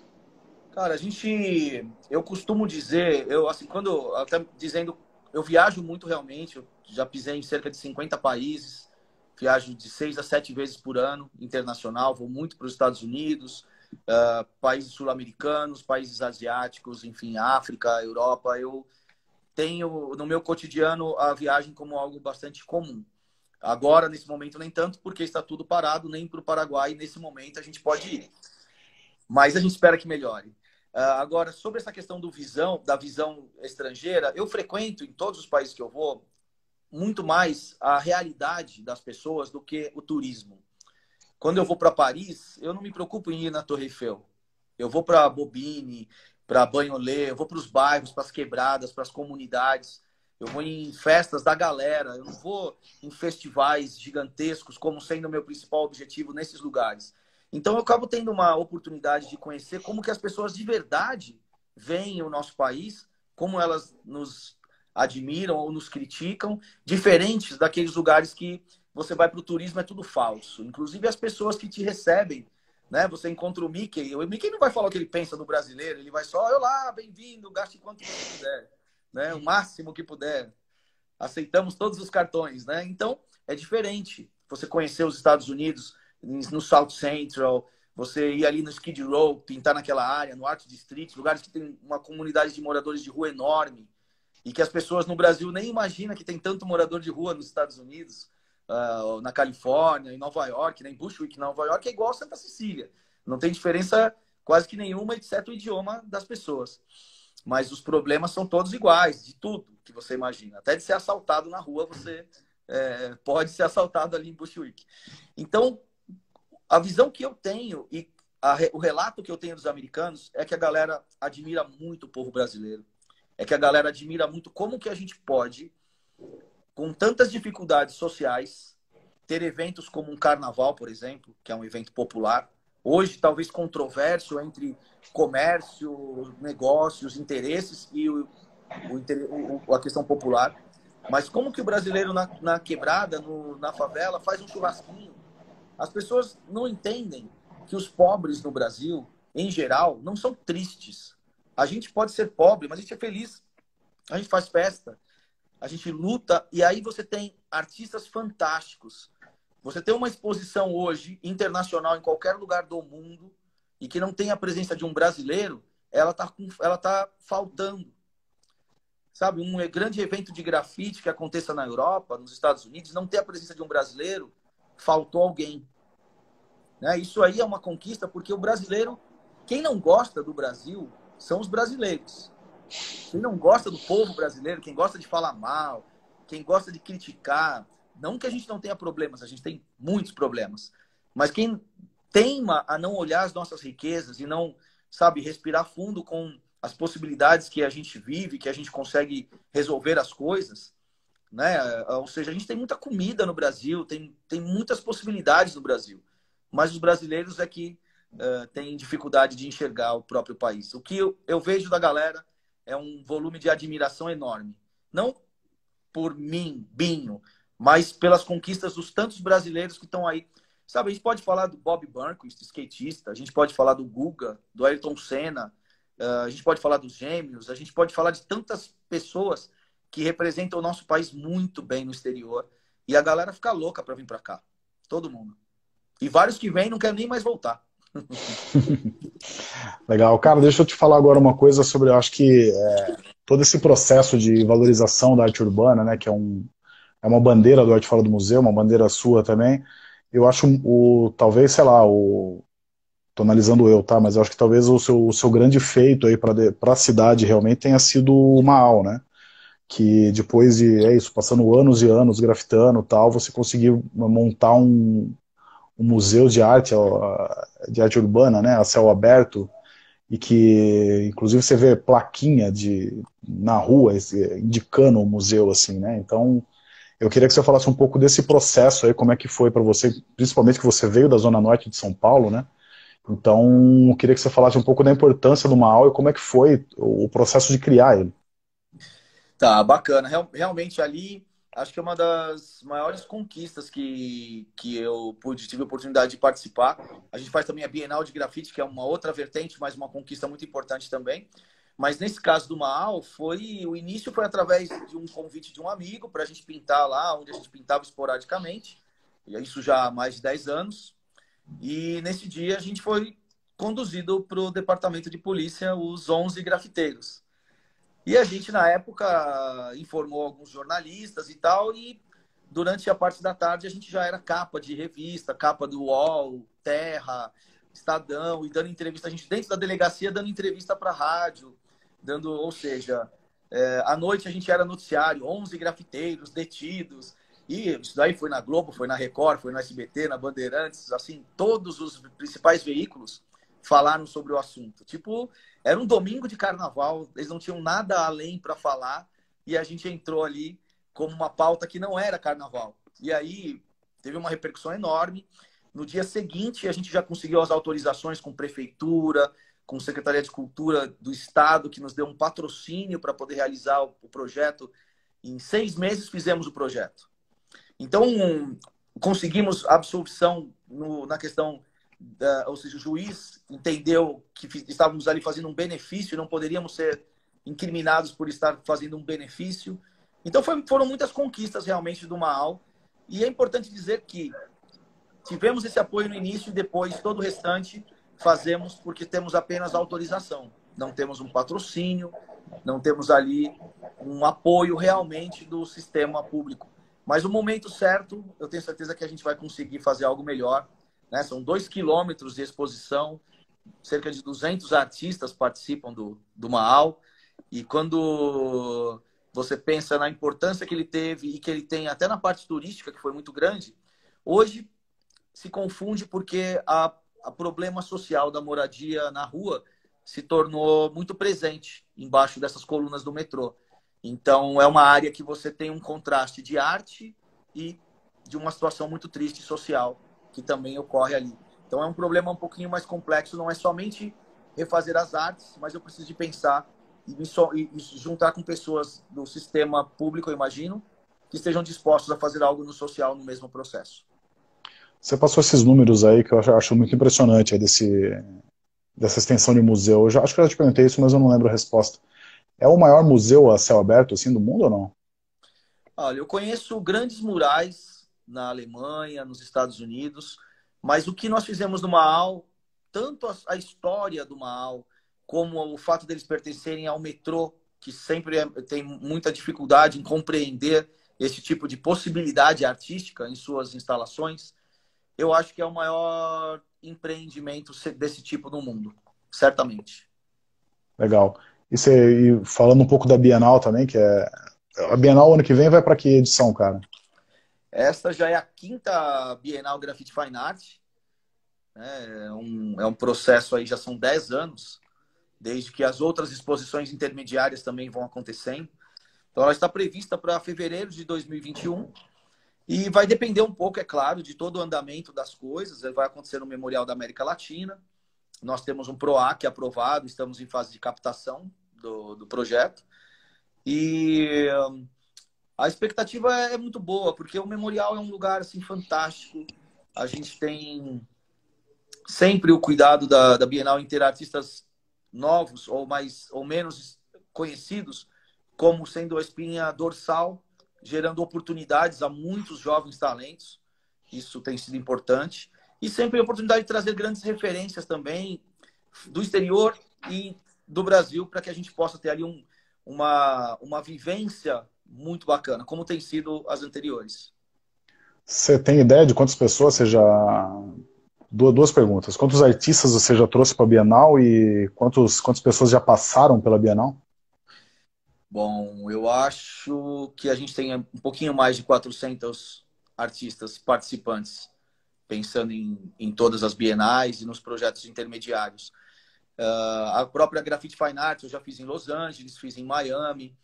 Cara, a gente, eu costumo dizer, eu assim, quando até dizendo, eu viajo muito realmente, eu já pisei em cerca de cinquenta países, viajo de seis a sete vezes por ano, internacional, vou muito para os Estados Unidos, uh, países sul-americanos, países asiáticos, enfim, África, Europa. Eu tenho no meu cotidiano a viagem como algo bastante comum. Agora, nesse momento, nem tanto, porque está tudo parado, nem para o Paraguai, nesse momento a gente pode ir. Mas a gente espera que melhore. Uh, agora, sobre essa questão do visão, da visão estrangeira, eu frequento em todos os países que eu vou muito mais a realidade das pessoas do que o turismo. Quando eu vou para Paris, eu não me preocupo em ir na Torre Eiffel. Eu vou para Bobigny, para Bagnolet, eu vou para os bairros, para as quebradas, para as comunidades. Eu vou em festas da galera, eu não vou em festivais gigantescos como sendo o meu principal objetivo nesses lugares. Então eu acabo tendo uma oportunidade de conhecer como que as pessoas de verdade veem o nosso país, como elas nos admiram ou nos criticam, diferentes daqueles lugares que você vai para o turismo, é tudo falso. Inclusive as pessoas que te recebem, né? Você encontra o Mickey, o Mickey não vai falar o que ele pensa do brasileiro, ele vai só, olá, bem-vindo, gaste quanto você puder, né? O máximo que puder. aceitamos todos os cartões, né? Então, é diferente. Você conhecer os Estados Unidos, no South Central, você ir ali no Skid Row, pintar naquela área, no Art District, lugares que tem uma comunidade de moradores de rua enorme, e que as pessoas no Brasil nem imaginam que tem tanto morador de rua nos Estados Unidos, uh, na Califórnia, em Nova York, né? Em Bushwick, Nova York, é igual a Santa Cecília. Não tem diferença quase que nenhuma, exceto o idioma das pessoas. Mas os problemas são todos iguais, de tudo que você imagina. Até de ser assaltado na rua, você é, pode ser assaltado ali em Bushwick. Então, a visão que eu tenho e a, o relato que eu tenho dos americanos é que a galera admira muito o povo brasileiro. É que a galera admira muito como que a gente pode, com tantas dificuldades sociais, ter eventos como um carnaval, por exemplo, que é um evento popular, hoje talvez controverso entre comércio, negócios, interesses e o, o, a questão popular. Mas como que o brasileiro na, na quebrada, no, na favela, faz um churrasquinho? As pessoas não entendem que os pobres no Brasil, em geral, não são tristes. A gente pode ser pobre, mas a gente é feliz. A gente faz festa, a gente luta, e aí você tem artistas fantásticos. Você tem uma exposição hoje, internacional, em qualquer lugar do mundo, e que não tem a presença de um brasileiro, ela está ela tá faltando. Sabe, um grande evento de grafite que aconteça na Europa, nos Estados Unidos, não ter a presença de um brasileiro, faltou alguém. Né? Isso aí é uma conquista, porque o brasileiro, quem não gosta do Brasil, são os brasileiros. Quem não gosta do povo brasileiro, quem gosta de falar mal, quem gosta de criticar, não que a gente não tenha problemas, a gente tem muitos problemas, mas quem teima a não olhar as nossas riquezas e não, sabe, respirar fundo com as possibilidades que a gente vive, que a gente consegue resolver as coisas, né? Ou seja, a gente tem muita comida no Brasil, tem, tem muitas possibilidades no Brasil, mas os brasileiros é que uh, têm dificuldade de enxergar o próprio país. O que eu, eu vejo da galera é um volume de admiração enorme. Não por mim, Binho, mas pelas conquistas dos tantos brasileiros que estão aí. Sabe, a gente pode falar do Bob Burnquist, skatista, a gente pode falar do Guga, do Ayrton Senna, a gente pode falar dos Gêmeos, a gente pode falar de tantas pessoas que representam o nosso país muito bem no exterior. E a galera fica louca para vir para cá. Todo mundo. E vários que vêm não querem nem mais voltar. Legal. Cara, deixa eu te falar agora uma coisa sobre, eu acho que é, todo esse processo de valorização da arte urbana, né, que é, um, é uma bandeira do Arte Fora do Museu, uma bandeira sua também, eu acho o, talvez, sei lá, o, tô analisando eu, tá, mas eu acho que talvez o seu, o seu grande feito aí para a cidade realmente tenha sido o Maal, né, que depois de, é isso, passando anos e anos grafitando e tal, você conseguiu montar um um museu de arte, de arte urbana, né, a céu aberto, e que, inclusive, você vê plaquinha de, na rua indicando o museu, assim, né, então eu queria que você falasse um pouco desse processo aí, como é que foi para você, principalmente que você veio da Zona Norte de São Paulo, né, então eu queria que você falasse um pouco da importância do Maal e como é que foi o processo de criar ele. Tá, bacana. Real, realmente ali, acho que é uma das maiores conquistas que, que eu pude, tive a oportunidade de participar. A gente faz também a Bienal de Grafite, que é uma outra vertente, mas uma conquista muito importante também. Mas nesse caso do Maal, foi, o início foi através de um convite de um amigo para a gente pintar lá, onde a gente pintava esporadicamente. E isso já há mais de dez anos. E nesse dia a gente foi conduzido para o departamento de polícia, os onze grafiteiros. E a gente, na época, informou alguns jornalistas e tal, e durante a parte da tarde a gente já era capa de revista, capa do U O L, Terra, Estadão, e dando entrevista, a gente dentro da delegacia dando entrevista para a rádio, dando, ou seja, é, à noite a gente era noticiário, onze grafiteiros detidos, e isso daí foi na Globo, foi na Record, foi no S B T, na Bandeirantes, assim, todos os principais veículos falaram sobre o assunto. Tipo, era um domingo de carnaval, eles não tinham nada além para falar, e a gente entrou ali como uma pauta que não era carnaval. E aí teve uma repercussão enorme. No dia seguinte, a gente já conseguiu as autorizações com prefeitura, com Secretaria de Cultura do Estado, que nos deu um patrocínio para poder realizar o projeto. Em seis meses fizemos o projeto. Então, conseguimos absolvição no, na questão, da, ou seja, o juiz entendeu que estávamos ali fazendo um benefício, não poderíamos ser incriminados por estar fazendo um benefício. Então foi, foram muitas conquistas realmente do Maal. E é importante dizer que tivemos esse apoio no início e depois todo o restante fazemos porque temos apenas autorização. Não temos um patrocínio, não temos ali um apoio realmente do sistema público. Mas no momento certo, eu tenho certeza que a gente vai conseguir fazer algo melhor, né? São dois quilômetros de exposição, cerca de duzentos artistas participam do, do Maal. E quando você pensa na importância que ele teve e que ele tem até na parte turística, que foi muito grande, hoje se confunde porque a, a problema social da moradia na rua se tornou muito presente embaixo dessas colunas do metrô. Então, é uma área que você tem um contraste de arte e de uma situação muito triste social, que também ocorre ali. Então, é um problema um pouquinho mais complexo, não é somente refazer as artes, mas eu preciso de pensar e me so e juntar com pessoas do sistema público, eu imagino, que estejam dispostos a fazer algo no social no mesmo processo. Você passou esses números aí que eu acho, acho muito impressionante, aí desse, dessa extensão de museu. Eu já, acho que eu já te perguntei isso, mas eu não lembro a resposta. É o maior museu a céu aberto assim do mundo ou não? Olha, eu conheço grandes murais na Alemanha, nos Estados Unidos, mas o que nós fizemos no Maal, tanto a, a história do Maal, como o fato deles pertencerem ao metrô, que sempre é, tem muita dificuldade em compreender esse tipo de possibilidade artística em suas instalações, eu acho que é o maior empreendimento desse tipo no mundo, certamente. Legal. E, você, e falando um pouco da Bienal também, que é... A Bienal ano que vem vai para que edição, cara? Esta já é a quinta Bienal Graffiti Fine Art. É um, é um processo aí, já são dez anos, desde que as outras exposições intermediárias também vão acontecendo. Então ela está prevista para fevereiro de dois mil e vinte e um. E vai depender um pouco, é claro, de todo o andamento das coisas. Vai acontecer no Memorial da América Latina. Nós temos um PROAC aprovado, estamos em fase de captação do, do projeto. E a expectativa é muito boa, porque o Memorial é um lugar assim, fantástico. A gente tem sempre o cuidado da, da Bienal em ter artistas novos ou, mais, ou menos conhecidos, como sendo a espinha dorsal, gerando oportunidades a muitos jovens talentos. Isso tem sido importante. E sempre a oportunidade de trazer grandes referências também do exterior e do Brasil, para que a gente possa ter ali um, uma, uma vivência muito bacana, como tem sido as anteriores. Você tem ideia de quantas pessoas você já... Duas, duas perguntas. Quantos artistas você já trouxe para a Bienal e quantos, quantas pessoas já passaram pela Bienal? Bom, eu acho que a gente tem um pouquinho mais de quatrocentos artistas participantes, pensando em, em todas as bienais e nos projetos intermediários. Uh, a própria Graffiti Fine Art eu já fiz em Los Angeles, fiz em Miami.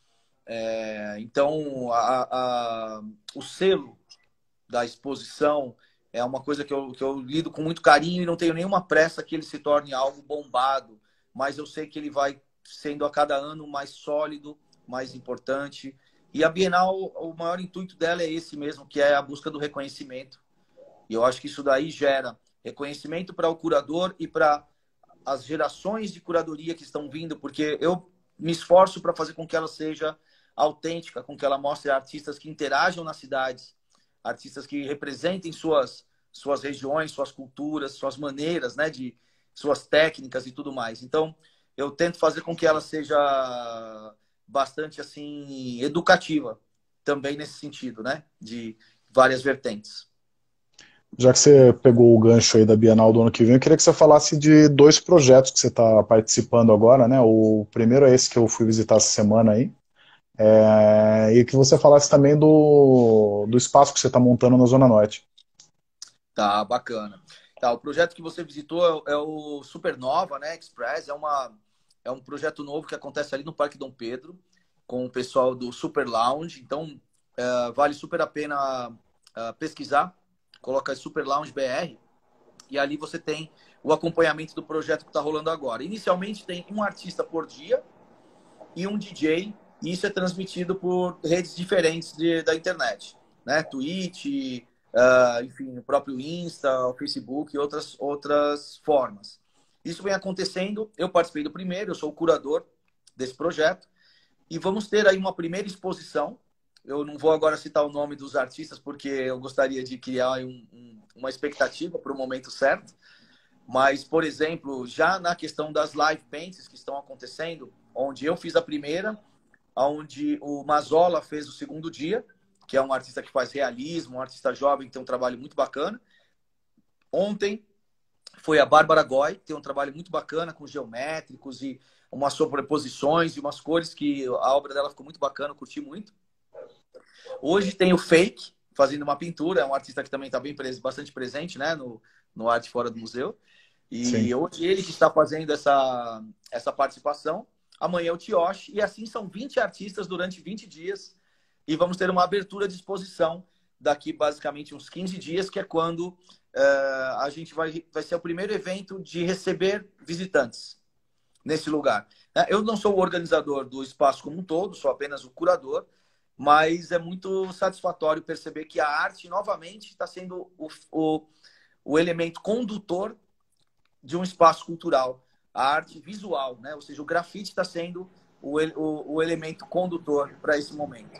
É, então, a, a, o selo da exposição é uma coisa que eu, que eu lido com muito carinho e não tenho nenhuma pressa que ele se torne algo bombado, mas eu sei que ele vai sendo a cada ano mais sólido, mais importante. E a Bienal, o maior intuito dela é esse mesmo, que é a busca do reconhecimento. E eu acho que isso daí gera reconhecimento para o curador e para as gerações de curadoria que estão vindo, porque eu me esforço para fazer com que ela seja autêntica, com que ela mostre artistas que interajam nas cidades, artistas que representem suas, suas regiões, suas culturas, suas maneiras, né, de suas técnicas e tudo mais. Então, eu tento fazer com que ela seja bastante assim educativa, também nesse sentido, né, de várias vertentes. Já que você pegou o gancho aí da Bienal do ano que vem, eu queria que você falasse de dois projetos que você está participando agora, né? O primeiro é esse que eu fui visitar essa semana aí, é... e que você falasse também do, do espaço que você está montando na Zona Norte. Tá, bacana. Tá, o projeto que você visitou é o Supernova, né, Express, é, uma, é um projeto novo que acontece ali no Parque Dom Pedro, com o pessoal do Super Lounge, então é, vale super a pena uh, pesquisar. Coloca Super Lounge B R e ali você tem o acompanhamento do projeto que está rolando agora. Inicialmente tem um artista por dia e um D J, e isso é transmitido por redes diferentes de, da internet, né? Twitch, uh, enfim, o próprio Insta, o Facebook e outras, outras formas. Isso vem acontecendo, eu participei do primeiro, eu sou o curador desse projeto, e vamos ter aí uma primeira exposição Eu não vou agora citar o nome dos artistas, porque eu gostaria de criar um, um, uma expectativa para o momento certo. Mas, por exemplo, já na questão das live paints que estão acontecendo, onde eu fiz a primeira, onde o Mazola fez o segundo dia, que é um artista que faz realismo, um artista jovem que tem um trabalho muito bacana. Ontem foi a Bárbara Goy, que tem um trabalho muito bacana com geométricos e umas sobreposições e umas cores que a obra dela ficou muito bacana, eu curti muito. Hoje tem o Fake, fazendo uma pintura, é um artista que também está bem bastante presente, né, no, no Arte Fora do Museu. E Sim. hoje ele que está fazendo essa, essa participação. Amanhã é o Tioshi. E assim são vinte artistas durante vinte dias. E vamos ter uma abertura de exposição daqui basicamente uns quinze dias, que é quando uh, a gente vai, vai ser o primeiro evento de receber visitantes nesse lugar. Eu não sou o organizador do espaço como um todo, sou apenas o curador, mas é muito satisfatório perceber que a arte, novamente, está sendo o, o, o elemento condutor de um espaço cultural, a arte visual, né? Ou seja, o grafite está sendo o, o, o elemento condutor para esse momento.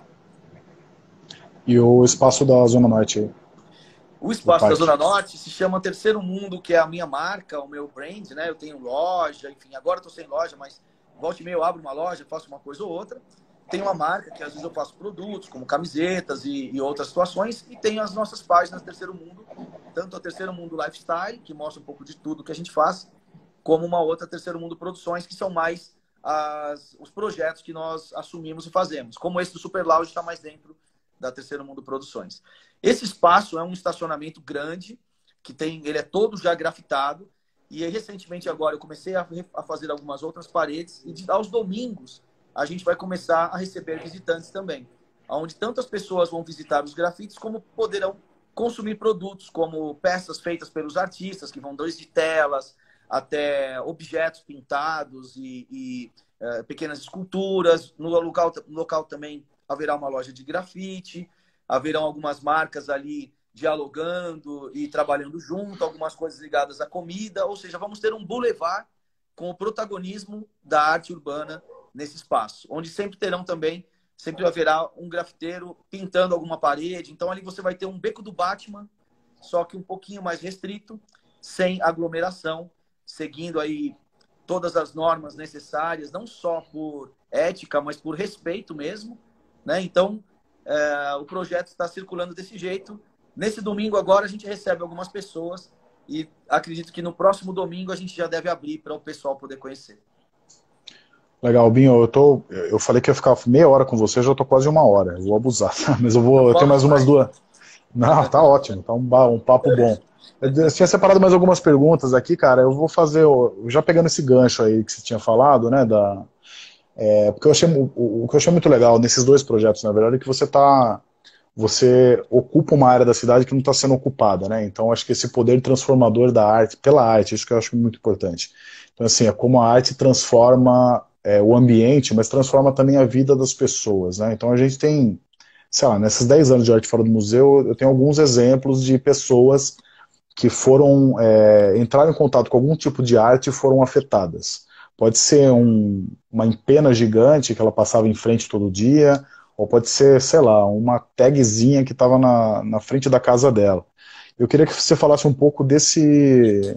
E o espaço da Zona Norte aí? O espaço da Zona Norte se chama Terceiro Mundo, que é a minha marca, o meu brand, né? Eu tenho loja, enfim, agora estou sem loja, mas volta e meia eu abro uma loja, faço uma coisa ou outra. Tenho uma marca que às vezes eu faço produtos, como camisetas e, e outras situações, e tenho as nossas páginas Terceiro Mundo, tanto a Terceiro Mundo Lifestyle, que mostra um pouco de tudo que a gente faz, como uma outra Terceiro Mundo Produções, que são mais as, os projetos que nós assumimos e fazemos. Como esse do Super Lounge está mais dentro da Terceiro Mundo Produções. Esse espaço é um estacionamento grande, que tem, ele é todo já grafitado, e recentemente agora eu comecei a, a fazer algumas outras paredes, e de, aos domingos a gente vai começar a receber visitantes também, onde tantas pessoas vão visitar os grafites, como poderão consumir produtos, como peças feitas pelos artistas, que vão desde telas até objetos pintados e, e uh, pequenas esculturas. No local, no local também haverá uma loja de grafite, haverão algumas marcas ali dialogando e trabalhando junto, algumas coisas ligadas à comida, ou seja, vamos ter um boulevard com o protagonismo da arte urbana nesse espaço, onde sempre terão também, sempre haverá um grafiteiro pintando alguma parede. Então ali você vai ter um beco do Batman, só que um pouquinho mais restrito, sem aglomeração, seguindo aí todas as normas necessárias, não só por ética, mas por respeito mesmo, né? Então, é, o projeto está circulando desse jeito. Nesse domingo agora a gente recebe algumas pessoas e acredito que no próximo domingo a gente já deve abrir para o pessoal poder conhecer. Legal, Binho, eu, tô, eu falei que ia ficar meia hora com você, já tô quase uma hora, eu vou abusar, mas eu vou, eu tenho mais umas duas. Não, tá ótimo, tá um, um papo bom. Eu tinha separado mais algumas perguntas aqui, cara, eu vou fazer, já pegando esse gancho aí que você tinha falado, né, da, é, porque eu achei, o, o que eu achei muito legal nesses dois projetos, na verdade, é que você tá, você ocupa uma área da cidade que não está sendo ocupada, né, então acho que esse poder transformador da arte, pela arte, isso que eu acho muito importante. Então, assim, é como a arte transforma é, o ambiente, mas transforma também a vida das pessoas, né? Então a gente tem, sei lá, nesses dez anos de Arte Fora do Museu, eu tenho alguns exemplos de pessoas que foram, é, entraram em contato com algum tipo de arte e foram afetadas. Pode ser um, uma empena gigante que ela passava em frente todo dia, ou pode ser, sei lá, uma tagzinha que estava na, na frente da casa dela. Eu queria que você falasse um pouco desse...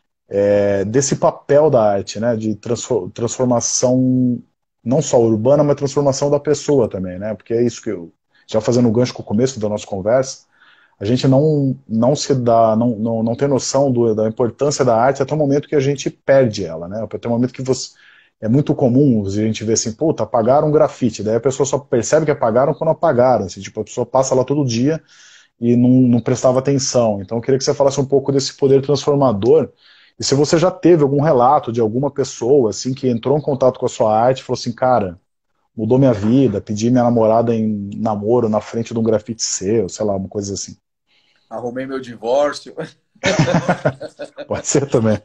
É, desse papel da arte, né, de transformação não só urbana, mas transformação da pessoa também, né, porque é isso que eu, já fazendo o gancho com o começo da nossa conversa, a gente não, não se dá, não, não, não tem noção do, da importância da arte até o momento que a gente perde ela, né, até o momento que você, é muito comum a gente ver assim, puta, apagaram um grafite, daí a pessoa só percebe que apagaram quando apagaram, assim, tipo, a pessoa passa lá todo dia e não, não prestava atenção, então eu queria que você falasse um pouco desse poder transformador. E se você já teve algum relato de alguma pessoa assim que entrou em contato com a sua arte e falou assim, cara, mudou minha vida, pedi minha namorada em namoro na frente de um grafite seu, sei lá, uma coisa assim. Arrumei meu divórcio. Pode ser também.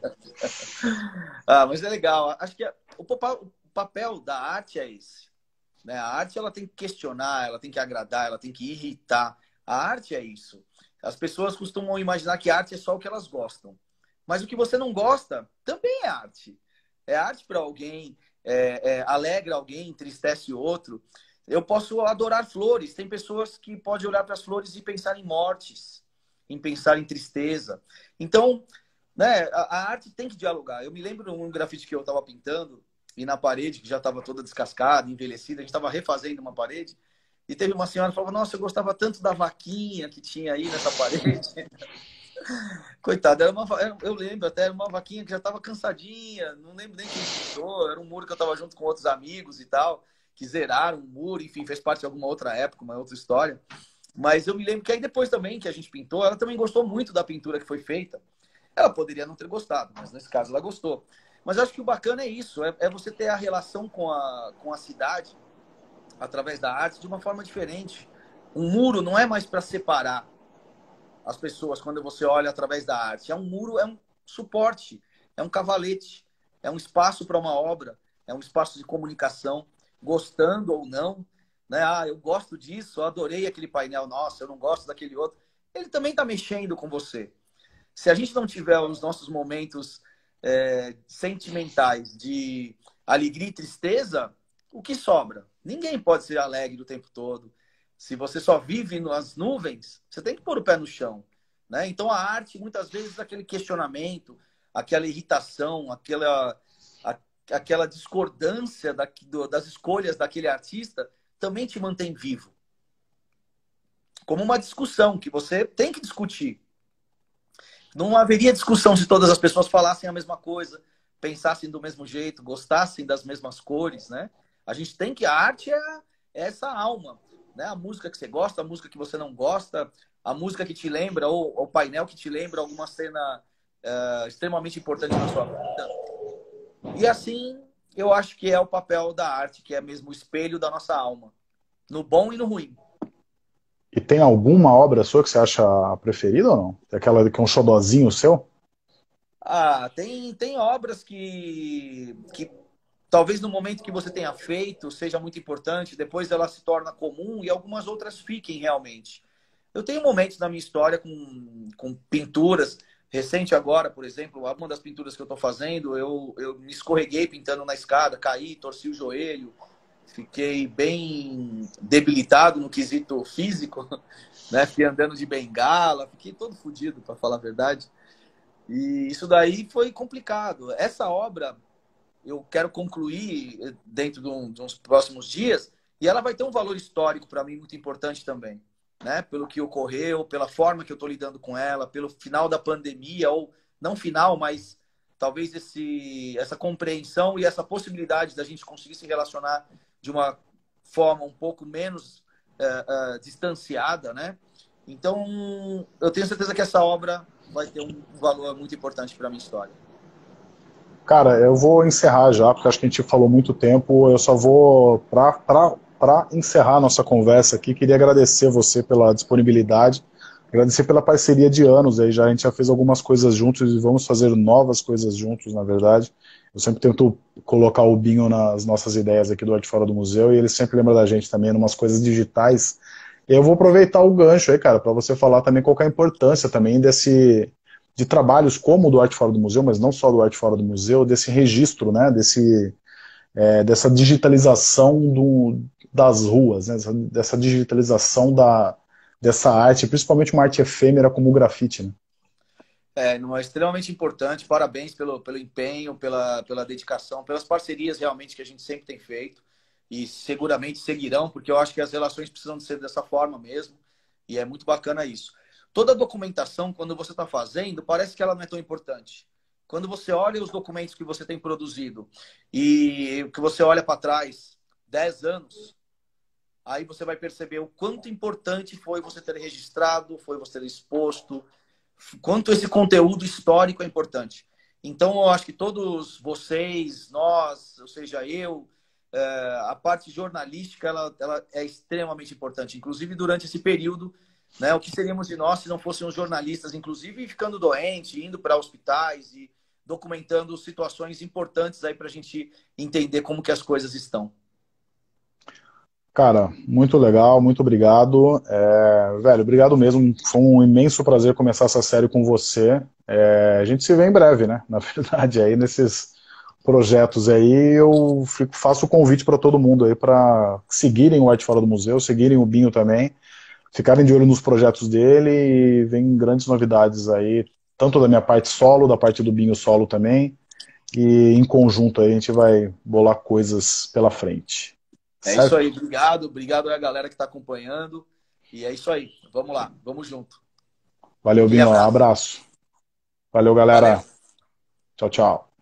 Ah, mas é legal. Acho que o papel da arte é esse, né? A arte ela tem que questionar, ela tem que agradar, ela tem que irritar. A arte é isso. As pessoas costumam imaginar que arte é só o que elas gostam. Mas o que você não gosta também é arte. É arte para alguém, é, é, alegra alguém, entristece outro. Eu posso adorar flores. Tem pessoas que podem olhar para as flores e pensar em mortes, em pensar em tristeza. Então, né, a, a arte tem que dialogar. Eu me lembro de um grafite que eu estava pintando e na parede, que já estava toda descascada, envelhecida, a gente estava refazendo uma parede e teve uma senhora que falou, nossa, eu gostava tanto da vaquinha que tinha aí nessa parede. Coitada, era uma, eu lembro até, era uma vaquinha que já estava cansadinha, não lembro nem quem pintou, era um muro que eu estava junto com outros amigos e tal, que zeraram o muro, enfim, fez parte de alguma outra época, uma outra história. Mas eu me lembro que aí depois também que a gente pintou, ela também gostou muito da pintura que foi feita. Ela poderia não ter gostado, mas nesse caso ela gostou. Mas eu acho que o bacana é isso, é, é você ter a relação com a, com a cidade através da arte de uma forma diferente. Um muro não é mais para separar as pessoas quando você olha através da arte. É um muro, é um suporte, é um cavalete, é um espaço para uma obra, é um espaço de comunicação, gostando ou não. Né? Ah, eu gosto disso, eu adorei aquele painel, nossa, eu não gosto daquele outro. Ele também está mexendo com você. Se a gente não tiver os nossos momentos é, sentimentais de alegria e tristeza, o que sobra? Ninguém pode ser alegre o tempo todo. Se você só vive nas nuvens, você tem que pôr o pé no chão. Né? Então, a arte, muitas vezes, aquele questionamento, aquela irritação, aquela, a, aquela discordância da, do, das escolhas daquele artista, também te mantém vivo. Como uma discussão que você tem que discutir. Não haveria discussão se todas as pessoas falassem a mesma coisa, pensassem do mesmo jeito, gostassem das mesmas cores, né? A gente tem que... A arte é, é essa alma, né? A música que você gosta, a música que você não gosta, a música que te lembra, ou o painel que te lembra alguma cena uh, extremamente importante na sua vida. E assim, eu acho que é o papel da arte, que é mesmo o espelho da nossa alma, no bom e no ruim. E tem alguma obra sua que você acha preferida ou não? Aquela que é um xodozinho seu? Ah, tem, tem obras que, que talvez no momento que você tenha feito seja muito importante, depois ela se torna comum e algumas outras fiquem realmente. Eu tenho momentos na minha história com, com pinturas. Recente agora, por exemplo, uma das pinturas que eu estou fazendo, eu, eu me escorreguei pintando na escada, caí, torci o joelho, fiquei bem debilitado no quesito físico, né? Fiquei andando de bengala, fiquei todo fodido, para falar a verdade. E isso daí foi complicado. Essa obra eu quero concluir dentro de, um, de uns próximos dias e ela vai ter um valor histórico para mim muito importante também, né? Pelo que ocorreu, pela forma que eu estou lidando com ela, pelo final da pandemia, ou não final, mas talvez esse, essa compreensão e essa possibilidade da gente conseguir se relacionar de uma forma um pouco menos uh, uh, distanciada, né? Então, eu tenho certeza que essa obra vai ter um valor muito importante para a minha história. Cara, eu vou encerrar já, porque acho que a gente falou muito tempo. Eu só vou, para encerrar a nossa conversa aqui, queria agradecer você pela disponibilidade, agradecer pela parceria de anos. Aí já, a gente já fez algumas coisas juntos e vamos fazer novas coisas juntos, na verdade. Eu sempre tento colocar o Binho nas nossas ideias aqui do Arte Fora do Museu e ele sempre lembra da gente também em umas coisas digitais. E eu vou aproveitar o gancho aí, cara, para você falar também qual que é a importância também desse, de trabalhos como o do Arte Fora do Museu, mas não só do Arte Fora do Museu, desse registro, né, desse, é, dessa digitalização do, das ruas, né, dessa, dessa digitalização da, dessa arte, principalmente uma arte efêmera como o grafite, né? É, não é extremamente importante. Parabéns pelo, pelo empenho, pela, pela dedicação, pelas parcerias realmente que a gente sempre tem feito. E seguramente seguirão, porque eu acho que as relações precisam de ser dessa forma mesmo. E é muito bacana isso. Toda a documentação, quando você está fazendo, parece que ela não é tão importante. Quando você olha os documentos que você tem produzido e que você olha para trás, dez anos, aí você vai perceber o quanto importante foi você ter registrado, foi você ter exposto, quanto esse conteúdo histórico é importante. Então, eu acho que todos vocês, nós, ou seja, eu, a parte jornalística ela, ela é extremamente importante. Inclusive, durante esse período, né, o que seríamos de nós se não fôssemos jornalistas, inclusive ficando doente, indo para hospitais e documentando situações importantes aí para a gente entender como que as coisas estão. Cara, muito legal, muito obrigado. É, velho, obrigado mesmo. Foi um imenso prazer começar essa série com você. É, a gente se vê em breve, né? Na verdade, aí nesses projetos aí, eu fico, faço o convite para todo mundo aí para seguirem o Arte Fora do Museu, seguirem o Binho também, ficarem de olho nos projetos dele e vem grandes novidades aí, tanto da minha parte solo, da parte do Binho solo também, e em conjunto aí a gente vai bolar coisas pela frente. É isso Certo? aí, obrigado, obrigado a galera que está acompanhando. E é isso aí, vamos lá, vamos junto. Valeu, Aquele Binho, abraço. abraço. Valeu, Valeu. galera. Tchau, tchau.